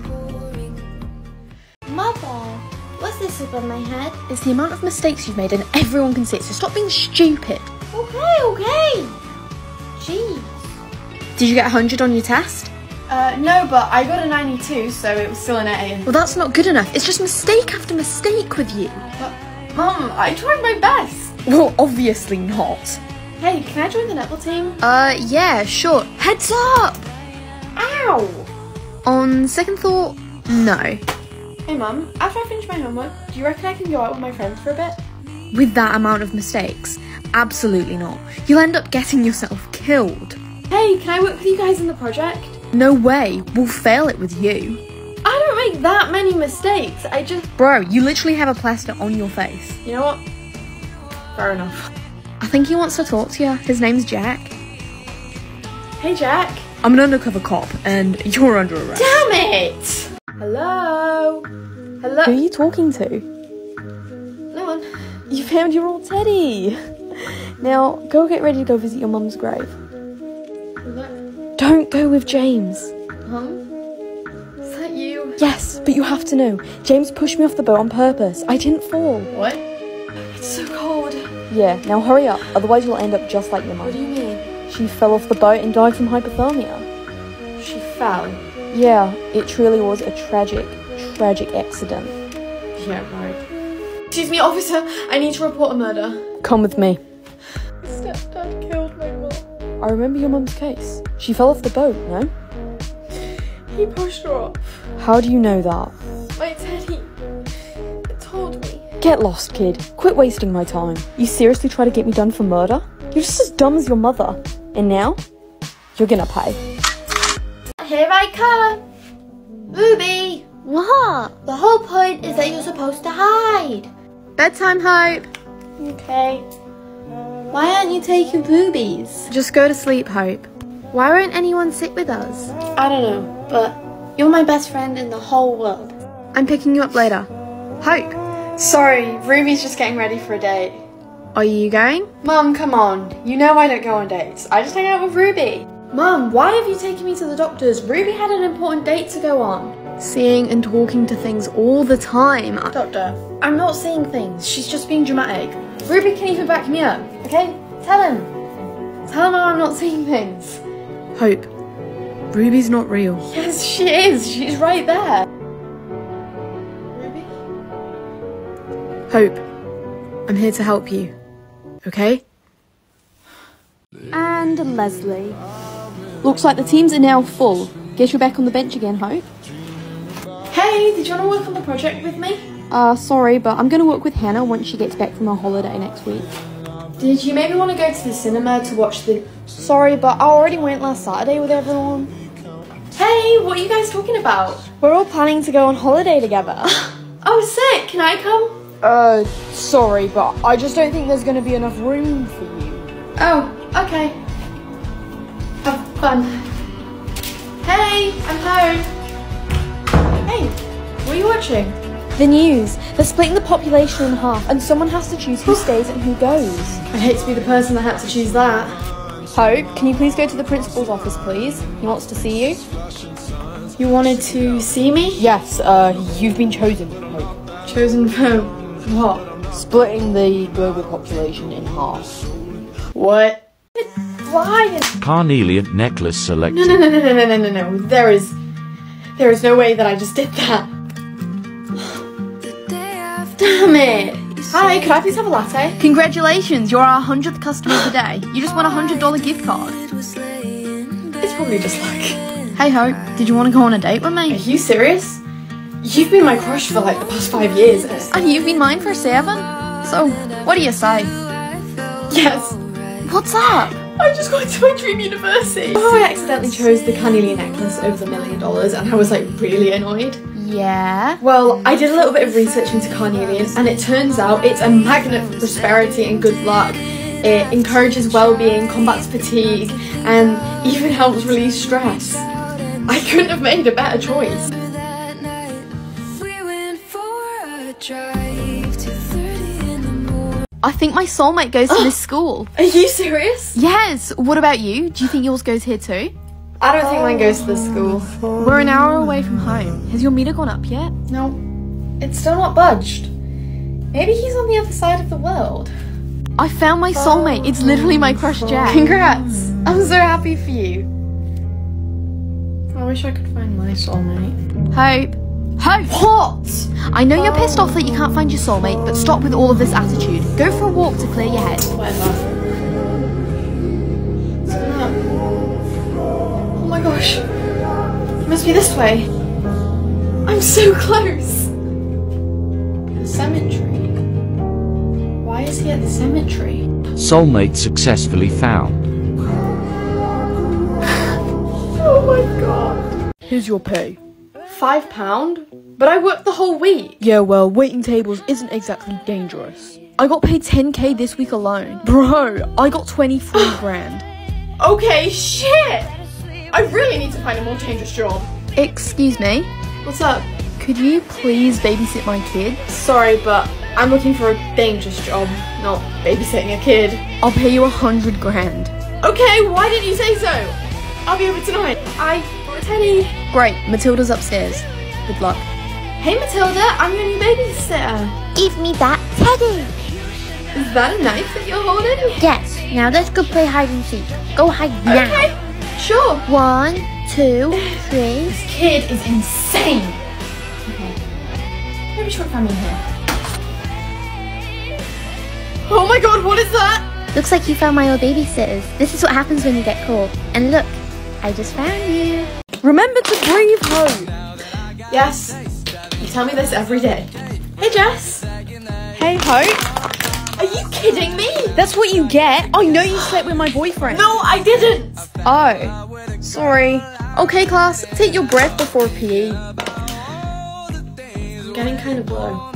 B: Mother, what's this above my head?
C: It's the amount of mistakes you've made and everyone can see it, so stop being stupid.
B: Okay, okay. Jeez.
C: Did you get one hundred on your test?
A: Uh, no, but I got a ninety-two, so it was still an A.
C: Well, that's not good enough. It's just mistake after mistake with you.
A: But, Mum, I tried my best.
C: Well, obviously not.
A: Hey, can I join the netball team?
C: Uh, yeah, sure. Heads up!
A: Ow!
C: On second thought, no.
A: Hey, Mum, after I finish my homework, do you reckon I can go out with my friends for a bit?
C: With that amount of mistakes? Absolutely not. You'll end up getting yourself killed.
A: Hey, can I work with you guys in the project?
C: No way. We'll fail it with you.
A: I don't make that many mistakes. I just...
C: Bro, you literally have a plaster on your face.
A: You know what? Fair enough.
C: I think he wants to talk to you. His name's Jack.
A: Hey, Jack.
C: I'm an undercover cop, and you're under arrest.
A: Damn it! Hello? Hello?
C: Who are you talking to?
A: No one.
C: You found your old teddy. Now, go get ready to go visit your mum's grave.
A: Hello?
C: Don't go with James.
A: Mum? Is that you?
C: Yes, but you have to know, James pushed me off the boat on purpose. I didn't fall.
A: What? It's so cold.
C: Yeah, now hurry up, otherwise you'll end up just like your
A: What do
C: mum.
A: you mean?
C: She fell off the boat and died from hypothermia.
A: She fell.
C: Yeah, it truly was a tragic, tragic accident.
A: Yeah, right. Excuse me, officer. I need to report a murder.
C: Come with me.
A: Stepdad killed my mum.
C: I remember your mum's case. She fell off the boat, no?
A: He pushed her off.
C: How do you know that?
A: My teddy. It told me.
C: Get lost, kid. Quit wasting my time. You seriously try to get me done for murder? You're just as dumb as your mother. And now, you're gonna pay.
B: Here I come. Ruby. What? The whole point is that you're supposed to hide.
A: Bedtime, Hope.
B: Okay. Why aren't you taking boobies?
A: Just go to sleep, Hope.
B: Why won't anyone sit with us? I don't know, but you're my best friend in the whole world.
A: I'm picking you up later. Hope. Sorry, Ruby's just getting ready for a date. Are you going? Mum, come on. You know I don't go on dates. I just hang out with Ruby. Mum, why have you taken me to the doctor's? Ruby had an important date to go on. Seeing and talking to things all the time. Doctor, I'm not seeing things. She's just being dramatic. Ruby can even back me up, okay? Tell him. Tell him I'm not seeing things. Hope, Ruby's not real. Yes, she is. She's right there. Ruby? Hope, I'm here to help you, okay?
C: And Leslie. Looks like the teams are now full. Guess you're back on the bench again, Hope.
A: Hey, did you want to work on the project with me?
C: Uh, sorry, but I'm gonna work with Hannah once she gets back from her holiday next week.
A: Did you maybe want to go to the cinema to watch the...
C: Sorry, but I already went last Saturday with everyone.
A: Hey, what are you guys talking about?
C: We're all planning to go on holiday together.
A: Oh, sick. Can I come?
C: Uh, sorry, but I just don't think there's gonna be enough room for you.
A: Oh, okay. Have fun. Hey, I'm home. Hey, what are you watching?
C: The news. They're splitting the population in half, and someone has to choose who stays and who goes.
A: I'd hate to be the person that had to choose that.
C: Hope, can you please go to the principal's office, please? He wants to see you.
A: You wanted to see me?
C: Yes, uh, you've been chosen, Hope.
A: Chosen for what?
C: Splitting the global population in half.
A: What? Why?
D: Carnelian necklace selected.
A: No, no, no, no, no, no, no, no, no. There is... There is no way that I just did that. Damn it. Hi, could I please have a latte?
C: Congratulations, you're our hundredth customer of the day. You just won a hundred dollar gift card.
A: It's probably just luck.
C: Hey Hope, did you want to go on a date with
A: Are
C: me?
A: you serious? You've been my crush for like the past five years.
C: And you've been mine for seven? So, what do you say?
A: Yes.
C: What's up?
A: I'm just going to my dream university. Oh, I accidentally chose the carnelian necklace over the million dollars and I was like really annoyed.
C: Yeah?
A: Well, I did a little bit of research into carnelian and it turns out it's a magnet for prosperity and good luck. It encourages well-being, combats fatigue, and even helps release stress. I couldn't have made a better choice.
C: I think my soulmate goes to this school.
A: Are you serious?
C: Yes! What about you? Do you think yours goes here too?
A: I don't think mine goes to this school.
C: We're an hour away from home. Has your meter gone up yet?
A: No, it's still not budged. Maybe he's on the other side of the world.
C: I found my soulmate. It's literally my crush Jack.
A: Congrats! I'm so happy for you. I wish I could find my soulmate.
C: Hope. Hope! What? I know you're pissed off that you can't find your soulmate, but stop with all of this attitude. Go for a walk to clear your head.
A: Whatever. What's that? Oh my gosh. It must be this way. I'm so close. The cemetery. Why is he at the cemetery?
D: Soulmate successfully found.
A: Oh my god.
C: Here's your pay.
A: Five pound? But I worked the whole week.
C: Yeah, well, waiting tables isn't exactly dangerous. I got paid ten K this week alone. Bro, I got twenty-three grand.
A: Okay, shit. I really need to find a more dangerous job.
C: Excuse me?
A: What's up?
C: Could you please babysit my kid?
A: Sorry, but I'm looking for a dangerous job, not babysitting a kid.
C: I'll pay you a hundred grand.
A: Okay, why didn't you say so? I'll be over tonight. I brought a teddy.
C: Great, Matilda's upstairs. Good luck.
A: Hey Matilda, I'm your new babysitter.
B: Give me that teddy.
A: Is that a knife that you're holding?
B: Yes, now let's go play hide and seek. Go hide now.
A: Okay, sure.
B: One, two, three.
A: This kid is insane. Okay. Maybe short family here. Oh my god, what is that?
B: Looks like you found my old babysitters. This is what happens when you get caught. And look, I just found you.
C: Remember to breathe, Ho.
A: Yes. You tell me this every day. Hey Jess.
C: Hey, Ho.
A: Are you kidding me?
C: That's what you get. I know you slept with my boyfriend.
A: No, I didn't.
C: Oh, sorry. Okay, class, take your breath before P E.
A: I'm getting kind of low.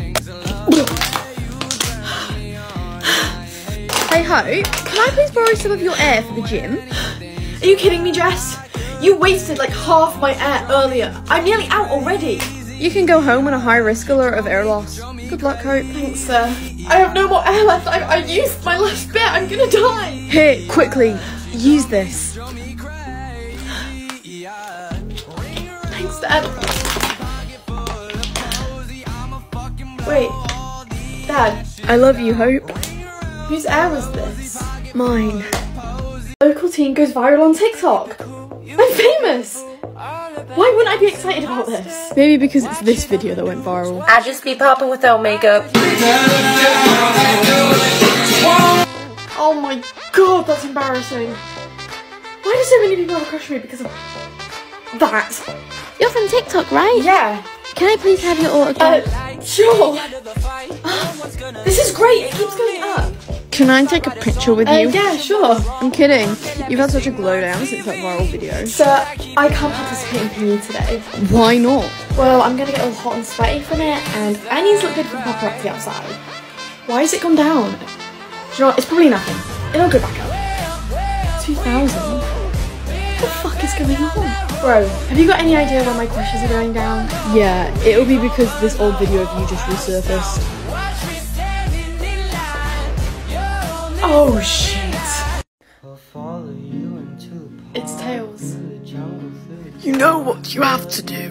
C: Hey, Ho, can I please borrow some of your air for the gym?
A: Are you kidding me, Jess? You wasted like half my air earlier. I'm nearly out already.
C: You can go home on a high risk alert of air loss. Good luck, Hope.
A: Thanks, sir. I have no more air left. I, I used my last bit. I'm gonna die.
C: Here, quickly, use this.
A: Thanks, Dad. Wait, Dad,
C: I love you, Hope.
A: whose air was this?
C: Mine.
A: Local teen goes viral on TikTok. I'm famous. Why wouldn't I be excited about this?
C: Maybe because it's this video that went viral.
F: I just be popping without makeup.
A: Oh my god, that's embarrassing. Why do so many people have a crush on me because of that?
B: You're from TikTok, right?
A: Yeah.
B: Can I please have your autograph?
A: Uh, sure. This is great. It keeps going up.
C: Can I take a picture with
A: Uh,
C: you?
A: yeah, sure.
C: I'm kidding. You've had such a glow down since that viral video.
A: Sir, I can't participate in P E today.
C: Why not?
A: Well, I'm gonna get all hot and sweaty from it, and I need to look good for the paparazzi outside. Why has it gone down? Do you know what? It's probably nothing. It'll go back up. two thousand? What the fuck is going on? Bro, have you got any idea why my crushes are going down?
C: Yeah, it'll be because this old video of you just resurfaced.
A: Oh shit. It's Tails.
C: You know what you have to do.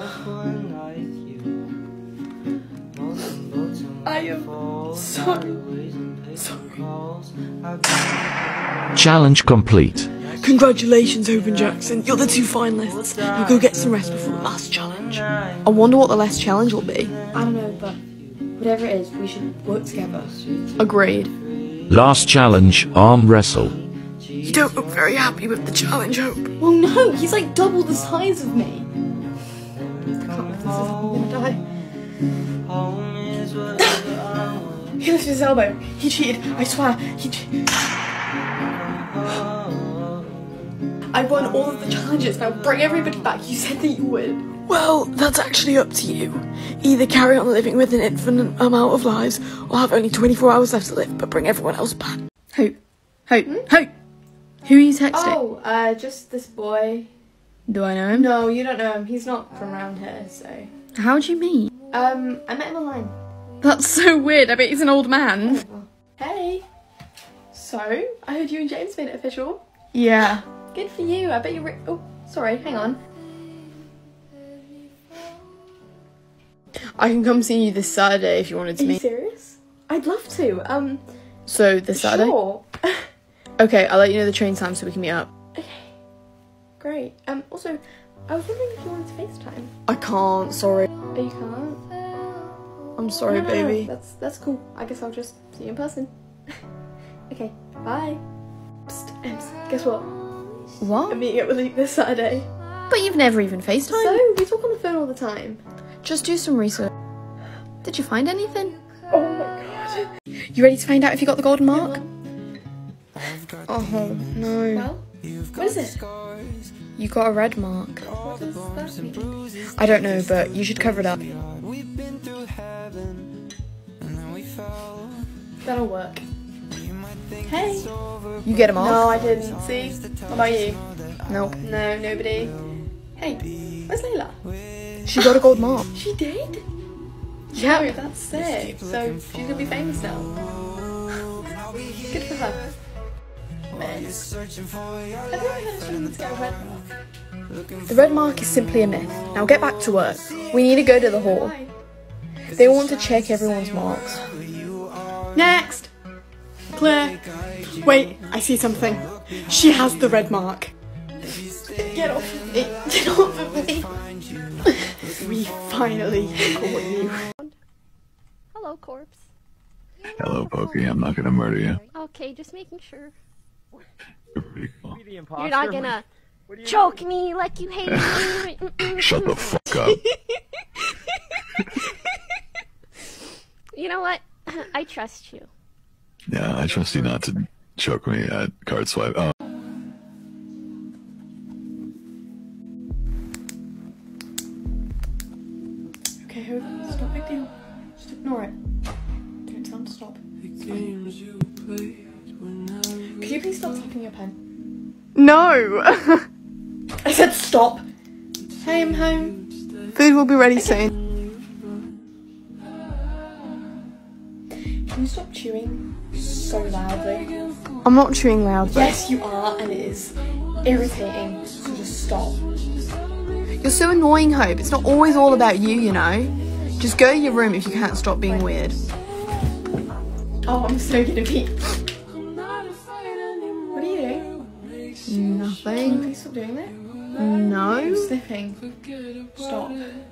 A: I am sorry. Sorry.
D: Challenge complete.
C: Congratulations, Hope and Jackson. You're the two finalists. Now go get some rest before the last challenge. I wonder what the last challenge will be.
A: I don't know, but whatever it is, we should work together.
C: Agreed.
D: Last challenge, arm wrestle.
C: You don't look very happy with the challenge, Hope.
A: Well, no, he's like double the size of me. I can't lift this, I'm gonna die. He lifted his elbow. He cheated. I swear. He cheated. I won all of the challenges. Now bring everybody back. You said that you would.
C: Well, that's actually up to you. Either carry on living with an infinite amount of lives, or have only twenty-four hours left to live, but bring everyone else back. Hope. Hope. Hmm? Hope. Who are you texting?
A: Oh, uh, just this boy.
C: Do I know him?
A: No, you don't know him. He's not from around here, so.
C: How'd you meet?
A: Um, I met him online.
C: That's so weird. I bet he's an old man.
A: Hey. So, I heard you and James made it official.
C: Yeah.
A: Good for you. I bet you re- Oh, sorry. Hang on.
C: I can come see you this Saturday if you wanted to
A: Are you
C: meet.
A: serious? I'd love to. Um,
C: So, this Saturday?
A: sure.
C: Okay, I'll let you know the train time so we can meet up.
A: Okay. Great. Um, also, I was wondering if you wanted to FaceTime.
C: I can't, sorry.
A: Oh, you can't?
C: I'm sorry,
A: No, no, no,
C: baby.
A: That's, that's cool. I guess I'll just see you in person. Okay, bye. Psst, Ems, guess what? I'm
C: What?
A: meeting up with Luke this Saturday.
C: But you've never even FaceTime.
A: So, we talk on the phone all the time.
C: Just do some research. Did you find anything?
A: Oh my god.
C: You ready to find out if you got the golden mark? Oh, no.
A: Well, what is it?
C: You got a red mark.
A: What does that mean?
C: I don't know, but you should cover it up.
A: That'll work. Hey.
C: You get them off?
A: No, I didn't. See? What about you?
C: Nope.
A: No, nobody. Hey, where's Layla?
C: She got a gold mark.
A: She did?
C: Yeah.
A: Oh, that's sick. So she's gonna be famous now. Good for her. Man. Have you ever heard of students get a red mark?
C: The red mark is simply a myth. Now get back to work. We need to go to the hall.
A: Why?
C: They want to check everyone's marks.
E: Next! Claire! Wait, I see something. She has the red mark.
A: Get off of me. Get off of me.
E: We finally caught you.
G: Hello, corpse.
H: Hello, Pokey. I'm not gonna murder you.
G: Okay, just making sure.
H: You're pretty cool.
G: You're not gonna choke me like you hate me.
H: Shut the fuck up.
G: You know what? I trust you.
H: Yeah, I trust you not to choke me at card swipe. Oh.
A: Okay, hold on. It's not a big deal. Just ignore it. Don't tell him to stop. It's fine. Could you please stop tapping your pen?
E: No!
A: I said stop! Hey, I'm home.
E: Food will be ready soon.
A: Can you stop chewing so loudly?
E: I'm not chewing loudly.
A: Yes, you are, and it is irritating. So just stop.
E: You're so annoying, Hope. It's not always all about you, you know. Just go to your room if you can't stop being weird.
A: Oh, I'm so gonna be. What are you doing? Can you
E: Nothing.
A: please stop doing that?
E: No.
A: You're sniffing. Stop.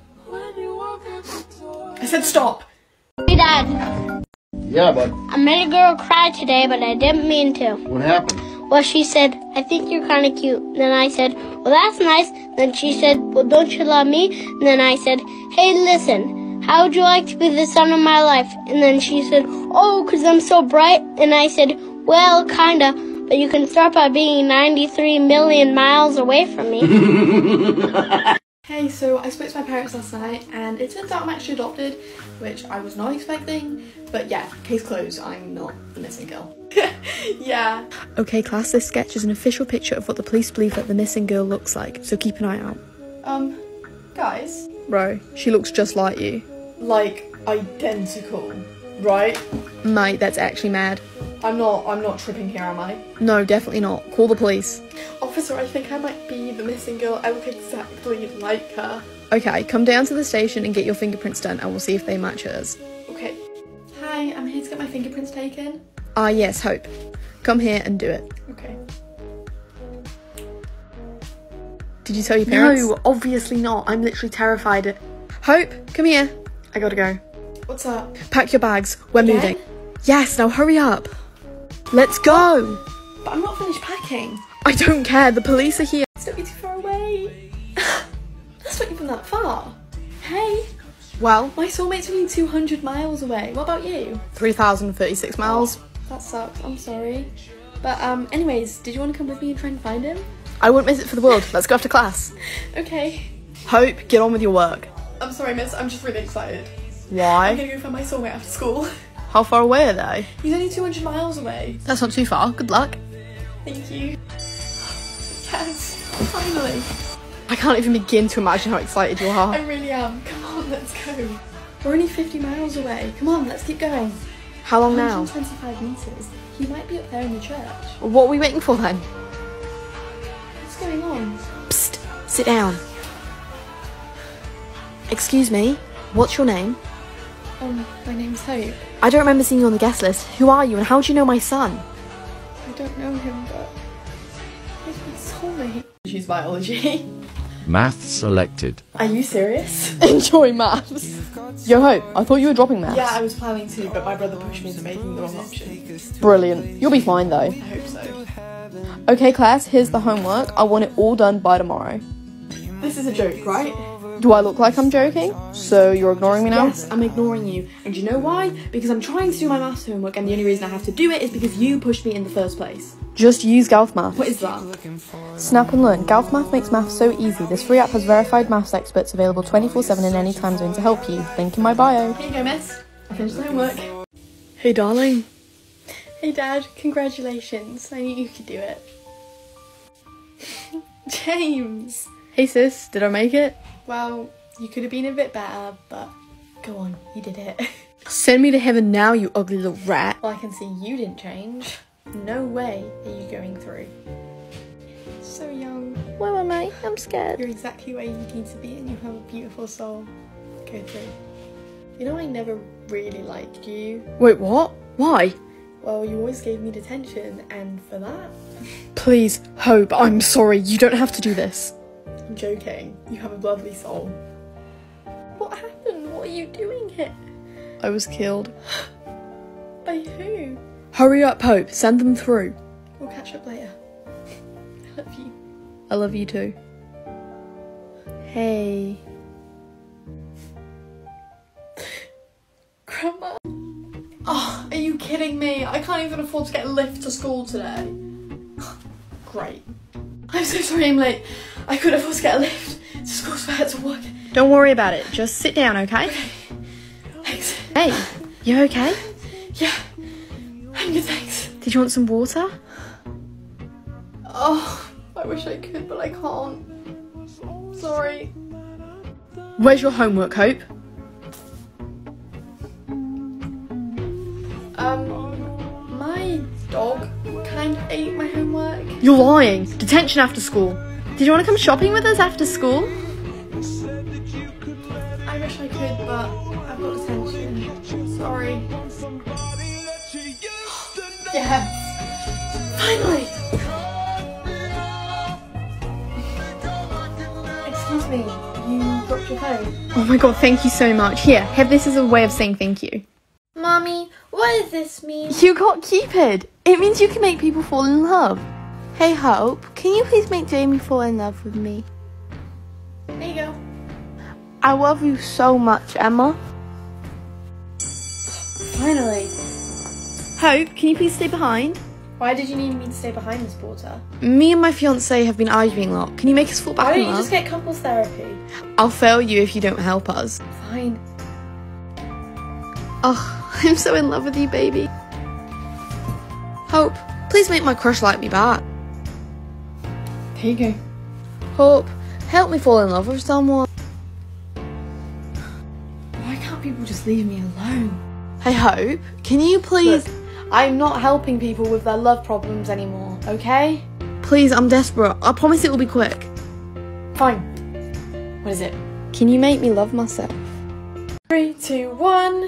A: I said stop!
B: Hey, Dad.
I: Yeah, bud.
B: I made a girl cry today, but I didn't mean to.
I: What happened?
B: Well, she said, I think you're kind of cute. Then I said, well, that's nice. Then she said, well, don't you love me? And then I said, hey, listen, how would you like to be the sun of my life? And then she said, oh, because I'm so bright. And I said, well, kinda, but you can start by being ninety-three million miles away from me.
A: Hey, so I spoke to my parents last night, and it turns out I'm actually adopted, which I was not expecting. But yeah, case closed, I'm not the missing girl. Yeah.
C: Okay, class, this sketch is an official picture of what the police believe that the missing girl looks like, so keep an eye out.
A: Um, guys,
C: Bro, she looks just like you.
A: like, identical, right?
C: Mate, that's actually mad.
A: I'm not, I'm not tripping here, am I?
C: No, definitely not. Call the police.
A: Officer, I think I might be the missing girl. I look exactly like her.
C: Okay, come down to the station and get your fingerprints done and we'll see if they match hers.
A: Okay. Hi, I'm here to get my fingerprints taken.
C: Ah yes, Hope. Come here and do it.
A: Okay.
C: Did you tell your parents?
E: No, obviously not. I'm literally terrified.
C: Hope, come here.
E: I gotta go.
A: What's up?
C: Pack your bags. We're
A: Again?
C: moving. Yes, now hurry up. Let's go.
A: But I'm not finished packing.
C: I don't care. The police are here.
A: It's not be too far away. That's not even that far. Hey,
E: Well,
A: my soulmate's only two hundred miles away. What about you?
E: three thousand thirty-six miles.
A: That sucks. I'm sorry. But um, anyways, did you want to come with me and try and find him?
E: I wouldn't miss it for the world. Let's go after class.
A: Okay.
E: Hope, get on with your work.
A: I'm sorry, miss. I'm just really excited. I'm
E: Why?
A: gonna go find my soulmate after school.
E: How far away are they?
A: He's only two hundred miles away.
E: That's not too far. Good luck.
A: Thank you. Yes, finally.
E: I can't even begin to imagine how excited you are.
A: I really am. Come on, let's go. We're only fifty miles away. Come on, let's keep going.
E: How long now?
A: one hundred twenty-five meters. He might be up there in the church.
E: What are we waiting for then?
A: What's going on?
C: Psst, sit down. Excuse me, what's your name?
A: Um, my name's Hope.
C: I don't remember seeing you on the guest list. Who are you and how do you know my son?
A: I don't know him, but he's my soulmate. Choose biology.
D: Math selected.
A: Are you serious?
C: Enjoy maths. Yo Hope, I thought you were dropping maths.
A: Yeah, I was planning to, but my brother pushed me into making the wrong option.
C: Brilliant. You'll be fine though.
A: I hope so.
C: Okay class, here's the homework. I want it all done by tomorrow.
A: This is a joke, right?
C: Do I look like I'm joking? So you're ignoring me now?
A: Yes, I'm ignoring you. And do you know why? Because I'm trying to do my maths homework, and the only reason I have to do it is because you pushed me in the first place.
C: Just use Galf Math.
A: What is that?
C: Snap and learn. Galf Math makes math so easy. This free app has verified maths experts available twenty-four seven in any time zone to help you. Link in my bio.
A: Here you go, miss. I finished the homework.
C: Hey darling.
A: Hey, Dad. Congratulations. I knew you could do it. James!
C: Hey sis, did I make it?
A: Well, you could have been a bit better, but go on, you did it.
C: Send me to heaven now, you ugly little rat.
A: Well, I can see you didn't change. No way are you going through. So young.
C: Where am I? I'm scared.
A: You're exactly where you need to be and you have a beautiful soul. Go through. You know I never really liked you.
C: Wait, what? Why?
A: Well, you always gave me detention, and for that...
C: Please, Hope, I'm sorry. You don't have to do this.
A: I'm joking. You have a lovely soul. What happened? What are you doing here?
C: I was killed.
A: By who?
C: Hurry up, Hope. Send them through.
A: We'll catch up later. I love you.
C: I love you too. Hey.
A: Grandma. Oh, are you kidding me? I can't even afford to get a lift to school today. Great. I'm so sorry I'm late. I couldn't afford to get a lift to school, so I had to walk.
C: Don't worry about it. Just sit down, okay?
A: Okay. Thanks.
C: Hey, you okay?
A: Yeah. I'm good, thanks.
C: Did you want some water?
A: Oh, I wish I could, but I can't. Sorry.
C: Where's your homework, Hope?
A: Um, my dog kind of ate my homework.
C: You're lying. Detention after school. Did you want to come shopping with us after school?
A: I wish I could, but I've got detention. Sorry. Yes. Finally. Excuse me, you dropped your phone.
C: Oh my god, thank you so much. Here, have this as a way of saying thank you.
G: Mommy, what does this mean?
C: You got Cupid. It means you can make people fall in love. Hey Hope, can you please make Jamie fall in love with me?
A: There you go.
C: I love you so much, Emma.
A: Finally.
C: Hope, can you please stay behind?
A: Why did you need me to stay behind, Miss Porter?
C: Me and my fiancé have been arguing a lot. Can you make us fall back
A: Why
C: in
A: don't you
C: love?
A: just get couples therapy?
C: I'll fail you if you don't help us.
A: Fine.
C: Oh, I'm so in love with you, baby. Hope, please make my crush like me back.
A: Here you go.
C: Hope, help me fall in love with someone.
A: Why can't people just leave me alone?
C: Hey Hope, can you please...
A: Look, I'm not helping people with their love problems anymore, okay?
C: Please, I'm desperate. I promise it will be quick.
A: Fine. What is it?
C: Can you make me love myself?
A: Three, two, one.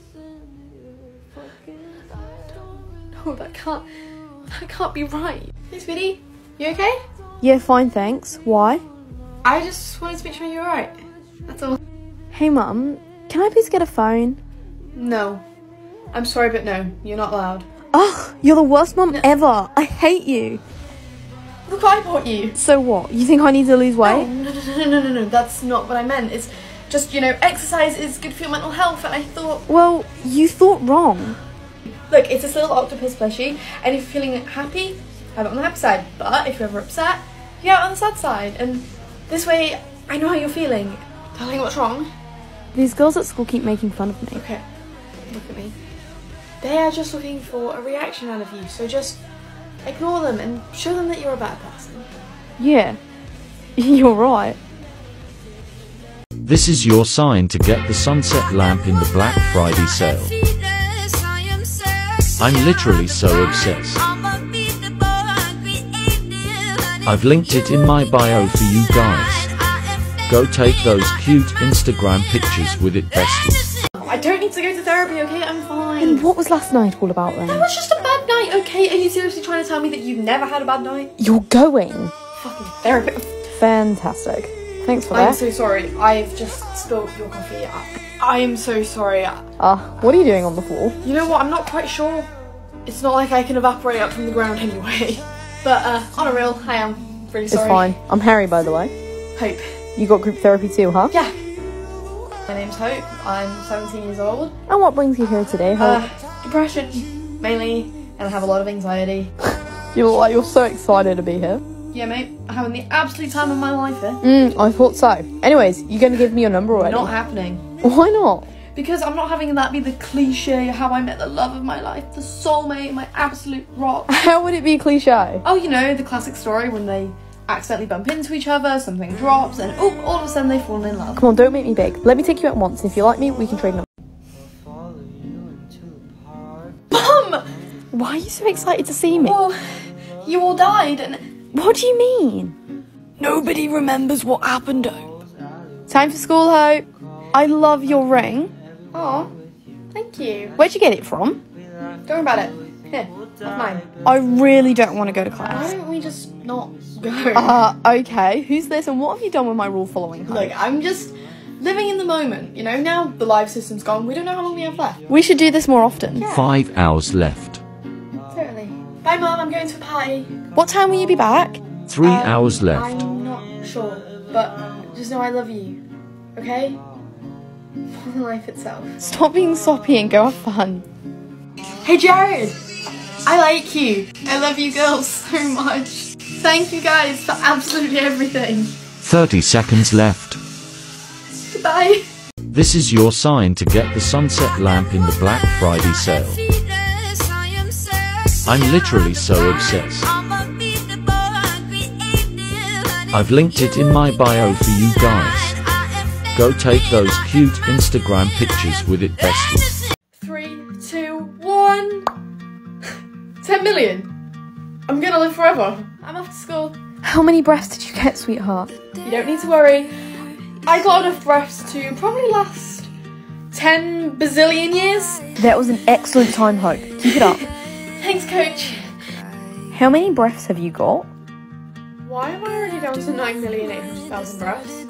A: No, that can't, that can't be right. Hey, sweetie, you okay?
C: Yeah, fine, thanks. Why?
A: I just wanted to make sure you're alright. That's all.
C: Hey Mum, can I please get a phone?
A: No. I'm sorry, but no, you're not allowed.
C: Ugh, you're the worst mum ever. I hate you.
A: Look what I bought you.
C: So what? You think I need to lose weight?
A: Oh, no, no, no, no, no, no, that's not what I meant. It's just, you know, exercise is good for your mental health, and I thought...
C: Well, you thought wrong.
A: Look, it's this little octopus plushie, and if you're feeling happy, have it on the happy side. But if you're ever upset, you have it on the sad side. And this way, I know how you're feeling. Darling, what's wrong?
C: These girls at school keep making fun of me.
A: Okay, look at me. They are just looking for a reaction out of you, so just ignore them and show them that you're a bad person.
C: Yeah, you're right.
D: This is your sign to get the sunset lamp in the Black Friday sale. I'm literally so obsessed. I've linked it in my bio for you guys. Go take those cute Instagram pictures with it, besties.
A: I don't need to go to therapy, okay? I'm fine.
C: And what was last night all about then?
A: That was just a bad night, okay? Are you seriously trying to tell me that you've never had a bad night?
C: You're going?
A: Fucking therapy.
C: Fantastic. Thanks for
A: I'm
C: that.
A: so sorry. I've just spilled your coffee. I, I am so sorry.
C: Ah, uh, what are you doing on the floor?
A: You know what? I'm not quite sure. It's not like I can evaporate up from the ground anyway. But uh, on a real, I am really sorry.
C: It's fine. I'm Harry, by the way.
A: Hope.
C: You got group therapy too, huh?
A: Yeah. My name's Hope. I'm seventeen years old.
C: And what brings you here today, Hope?
A: Uh, depression, mainly, and I have a lot of anxiety.
C: You look like you're so excited to be here.
A: Yeah, mate. I'm having the absolute time of my life here.
C: Mm, I thought so. Anyways, you gonna give me your number already?
A: Not happening.
C: Why not?
A: Because I'm not having that be the cliche how I met the love of my life, the soulmate, my absolute rock.
C: How would it be cliche?
A: Oh, you know, the classic story when they accidentally bump into each other, something drops, and oh, all of a sudden they've fallen in love.
C: Come on, don't make me beg. Let me take you out once. If you like me, we can trade numbers.
A: Mum!
C: Why are you so excited to see me?
A: Well, you all died, and
C: What do you mean? Nobody remembers what happened, Hope. Time for school, Hope. I love your ring.
A: oh, thank you.
C: Where'd you get it from?
A: Don't worry about it. Here, that's mine.
C: I really don't want to go to
A: Why
C: class.
A: don't we just not go?
C: Uh, okay. Who's this and what have you done with my rule following, Hope?
A: Look, I'm just living in the moment. You know, now the live system's gone. We don't know how long we have left.
C: We should do this more often.
D: Five hours left.
A: Totally. Bye, Mum. I'm going to a party.
C: What time will you be back?
D: Three
A: Um,
D: hours left.
A: I'm not sure, but just know I love you. Okay? More than life itself.
C: Stop being soppy and go have fun.
A: Hey, Jared. I like you. I love you girls so much. Thank you guys for absolutely everything.
D: Thirty seconds left.
A: Goodbye.
D: This is your sign to get the sunset lamp in the Black Friday sale. I'm literally so obsessed. I've linked it in my bio for you guys. Go take those cute Instagram pictures with it, besties.
A: Three, two, one. Ten million. I'm gonna live forever. I'm off to school.
C: How many breaths did you get, sweetheart?
A: You don't need to worry. I got enough breaths to probably last ten bazillion years.
C: That was an excellent time, Hope. Keep it up.
A: Thanks, coach.
C: How many breaths have you got?
A: Why am I already down to nine million eight hundred thousand breaths?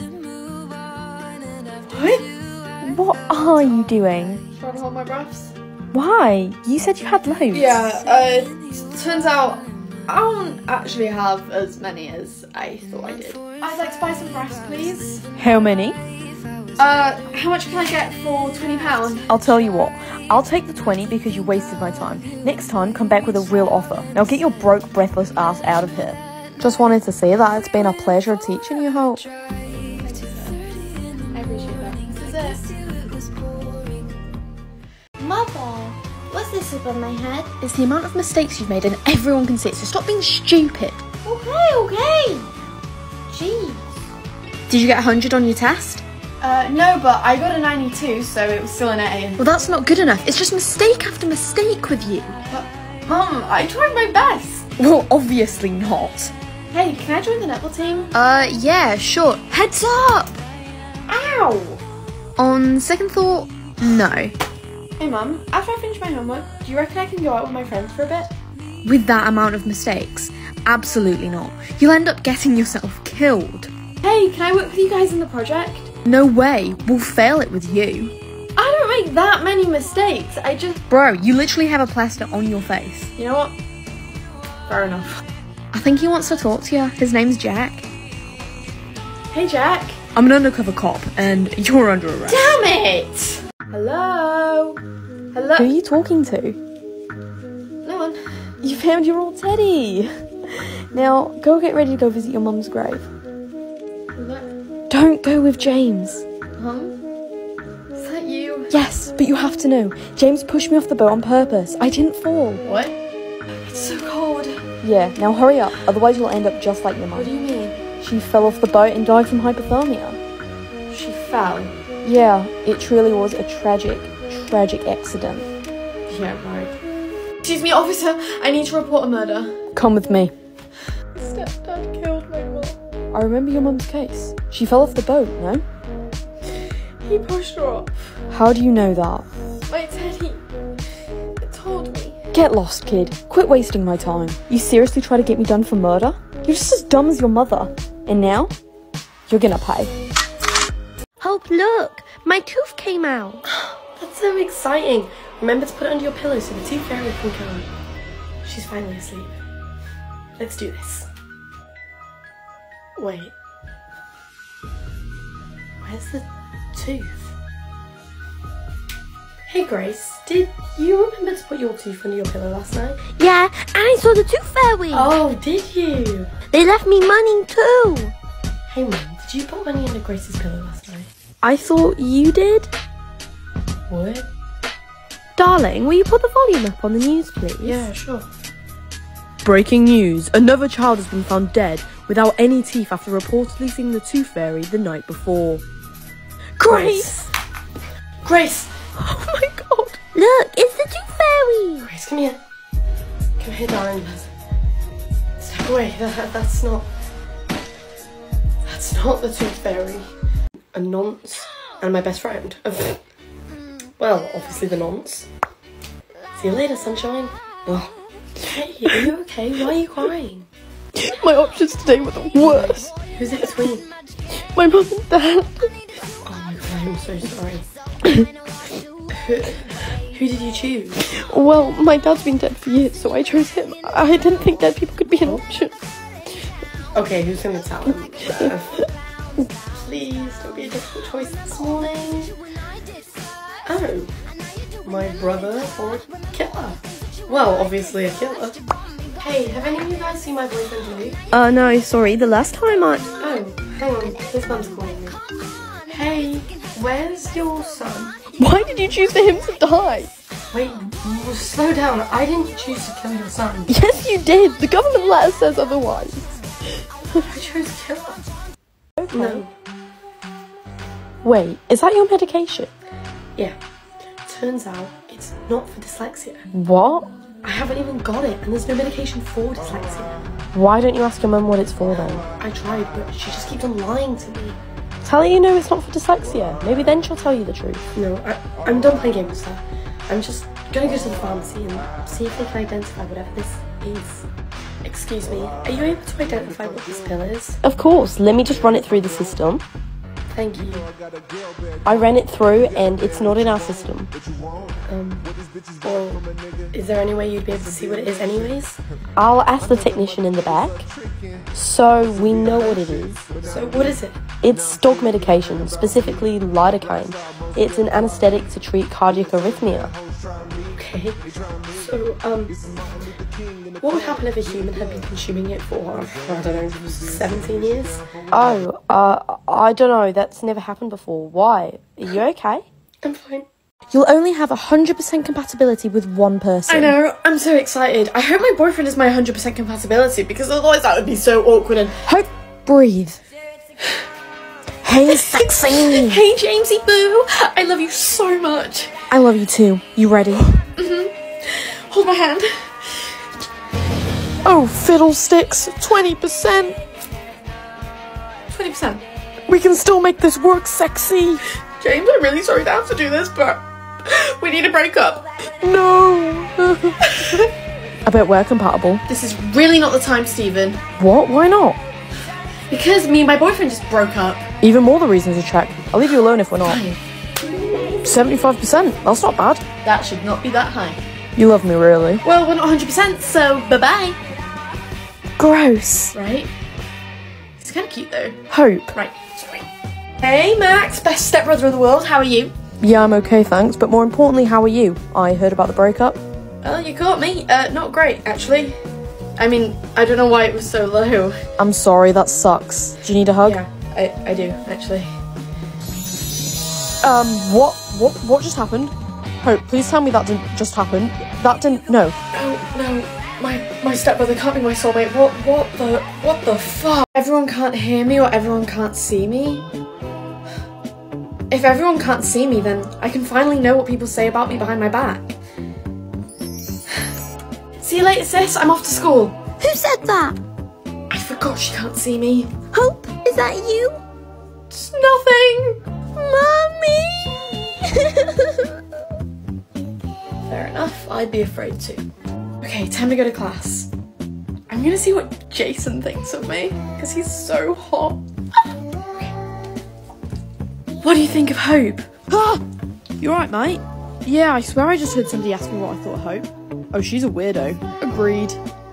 A: What?
C: What are you doing?
A: Trying to hold my breaths?
C: Why? You said you had loads.
A: Yeah, uh, turns out I don't actually have as many as I thought I did. I'd like to buy some breaths, please.
C: How many?
A: Uh, how much can I get for twenty pounds?
C: I'll tell you what. I'll take the twenty because you wasted my time. Next time, come back with a real offer. Now get your broke, breathless ass out of here. Just wanted to say that. It's been a pleasure teaching you, Hope.
A: I appreciate that. This is it.
B: Mother, what's this up on my head?
C: It's the amount of mistakes you've made and everyone can see it, so stop being stupid.
B: Okay, okay. Jeez.
C: Did you get one hundred on your test?
A: Uh, no, but I got a ninety-two, so it was still an A.
C: Well, that's not good enough. It's just mistake after mistake with you.
A: But, Mum, I tried my best.
C: Well, obviously not.
A: Hey, can I join the netball team?
C: Uh, yeah, sure. Heads up!
A: Ow!
C: On second thought, no.
A: Hey, Mum, after I finish my homework, do you reckon I can go out with my friends for a bit?
C: With that amount of mistakes? Absolutely not. You'll end up getting yourself killed.
A: Hey, can I work with you guys in the project?
C: No way. We'll fail it with you.
A: I don't make that many mistakes. I just...
C: Bro, you literally have a plaster on your face.
A: You know what? Fair enough.
C: I think he wants to talk to you. His name's Jack.
A: Hey, Jack.
C: I'm an undercover cop, and you're under arrest.
A: Damn it! Hello? Hello?
C: Who are you talking to?
A: No one.
C: You found your old teddy. Now, go get ready to go visit your mum's grave.
A: Hello?
C: Don't go with James.
A: Mum? Is that you?
C: Yes, but you have to know, James pushed me off the boat on purpose. I didn't fall.
A: What? It's so cold.
C: Yeah, now hurry up, otherwise you'll end up just like your
A: What
C: mum.
A: do you mean?
C: She fell off the boat and died from hypothermia.
A: She fell.
C: Yeah, it truly was a tragic, tragic accident.
A: Yeah, right. Excuse me, officer. I need to report a murder.
C: Come with me.
A: Stepdad killed my mum.
C: I remember your mum's case. She fell off the boat, no?
A: He pushed her off.
C: How do you know that?
A: My teddy. It told me.
C: Get lost, kid. Quit wasting my time. You seriously try to get me done for murder? You're just as dumb as your mother. And now, you're gonna pay.
B: Hope, look. My tooth came out.
E: That's so exciting. Remember to put it under your pillow so the tooth fairy can come. She's finally asleep. Let's do this. Wait. Where's the tooth? Hey Grace, did you remember to put your tooth under your pillow last night?
B: Yeah, and I saw the tooth fairy.
E: Oh, did you?
B: They left me money too.
E: Hey Mum, did you put money under Grace's pillow last night?
C: I thought you did?
E: What?
C: Darling, will you put the volume up on the news, please?
E: Yeah, sure.
C: Breaking news. Another child has been found dead without any teeth after reportedly seeing the Tooth Fairy the night before. Grace!
E: Grace!
C: Oh my god!
B: Look, it's the Tooth Fairy!
E: Grace, come here. Come here, darling. Step away. That, that's not... That's not the Tooth Fairy. A nonce and my best friend. Well, obviously the nonce. See you later, sunshine. Oh. Hey, are you okay? Why are you crying?
C: My options today were the worst.
E: Who's it between?
C: My mum and dad.
E: Oh my god, I'm so sorry. who, who did you choose?
C: Well, my dad's been dead for years, so I chose him. I didn't think dead people could be an option.
E: Okay, who's gonna tell him? Uh, please, don't be a difficult choice this morning. Oh, my brother or a killer? Well, obviously a killer. Hey, have any of you guys seen my boyfriend Luke?
C: Uh, no, sorry, the last time I...
E: Oh, hang on, his mum's calling me. Hey, where's your son?
C: Why did you choose for him to die?
E: Wait, well, slow down. I didn't choose to kill your son.
C: Yes, you did. The government letter says otherwise.
E: I chose killer.
C: Okay.
E: No.
C: Wait, is that your medication?
E: Yeah. Turns out it's not for dyslexia.
C: What?
E: I haven't even got it, and there's no medication for dyslexia.
C: Why don't you ask your mum what it's for then?
E: I tried, but she just keeps on lying to me.
C: Tell her you know it's not for dyslexia. Maybe then she'll tell you the truth.
E: No, I, I'm done playing games with her. I'm just gonna go to the pharmacy and see if they can identify whatever this is. Excuse me, are you able to identify what this pill is?
C: Of course, let me just run it through the system.
E: Thank you.
C: I ran it through and it's not in our system.
E: Um, well, is there any way you'd be able to see what it is anyways?
C: I'll ask the technician in the back. So we know what it is.
E: So what is it?
C: It's dog medication, specifically lidocaine. It's an anaesthetic to treat cardiac arrhythmia.
E: Okay, so, um, what would happen if a human had been consuming it for, I don't know, seventeen years?
C: Oh, uh, I don't know, that's never happened before. Why? Are you okay?
E: I'm fine.
C: You'll only have one hundred percent compatibility with one person.
A: I know, I'm so excited. I hope my boyfriend is my one hundred percent compatibility, because otherwise that would be so awkward and...
C: Hope, breathe. Hey, sexy.
A: Hey, Jamesy boo! I love you so much.
C: I love you too. You ready?
A: Mm-hmm. Hold my hand.
C: Oh, fiddlesticks. twenty percent.
A: twenty percent.
C: We can still make this work, sexy.
A: James, I'm really sorry to have to do this, but we need to break up.
C: No. I bet we're compatible.
A: This is really not the time, Stephen.
C: What? Why not?
A: Because me and my boyfriend just broke up.
C: Even more the reason to check. I'll leave you alone if we're not. seventy-five percent. That's not bad.
A: That should not be that high.
C: You love me, really.
A: Well, we're not one hundred percent, so bye-bye.
C: Gross.
A: Right? It's kind of cute, though.
C: Hope.
A: Right. Sorry. Hey, Max. Best stepbrother in the world. How are you?
C: Yeah, I'm okay, thanks. But more importantly, how are you? I heard about the breakup.
A: Well, you caught me. Uh, not great, actually. I mean, I don't know why it was so low.
C: I'm sorry, that sucks. Do you need a hug?
A: Yeah, I, I do, actually.
C: Um, what, what, what just happened? Hope, please tell me that didn't just happen. That didn't, no.
A: No, no, my, my stepbrother can't be my soulmate. What, what the, what the fuck? Everyone can't hear me or everyone can't see me? If everyone can't see me, then I can finally know what people say about me behind my back. See you later, sis. I'm off to school.
B: Who said that?
A: I forgot she can't see me.
B: Hope, is that you?
A: It's nothing.
B: Mommy!
A: Fair enough. I'd be afraid too. Okay, time to go to class. I'm gonna see what Jason thinks of me, because he's so hot. What do you think of Hope?
C: Ah! You alright, mate? Yeah, I swear I just heard somebody ask me what I thought of Hope. Oh, she's a weirdo. Agreed.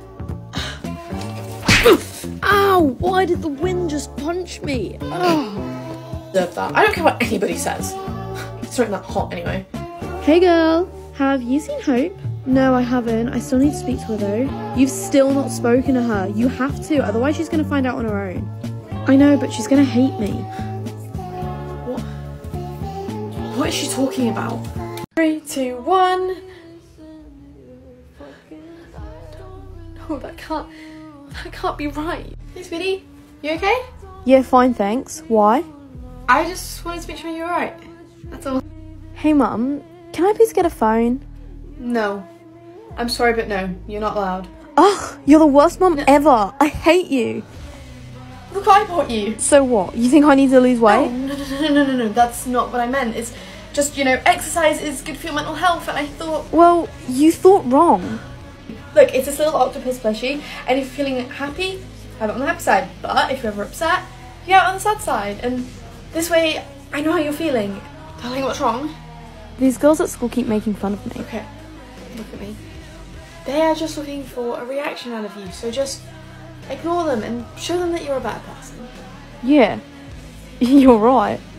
C: Ow! Why did the wind just punch me? Oh.
A: Deserve that. I don't care what anybody says. It's not that hot anyway.
C: Hey girl, have you seen Hope? No, I haven't. I still need to speak to her though. You've still not spoken to her. You have to, otherwise she's gonna find out on her own. I know, but she's gonna hate me.
A: What? What is she talking about? Three, two, one. No, that can't. That can't be right. Hey, sweetie, you okay?
C: Yeah, fine, thanks. Why?
A: I just wanted to make sure you're alright. That's all.
C: Hey, Mum, can I please get a phone?
A: No. I'm sorry, but no, you're not allowed.
C: Ugh, you're the worst mum ever. I hate you.
A: Look, I bought you.
C: So what? You think I need to lose weight?
A: No, no, no, no, no, no, no. That's not what I meant. It's just, you know, exercise is good for your mental health, and I thought...
C: Well, you thought wrong.
A: Look, it's this little octopus plushie, and if you're feeling happy, have it on the happy side. But if you're ever upset, you have it on the sad side. And this way, I know how you're feeling. Darling, what's wrong?
C: These girls at school keep making fun of me.
A: Okay, look at me. They are just looking for a reaction out of you, so just ignore them and show them that you're a better person.
C: Yeah, you're right.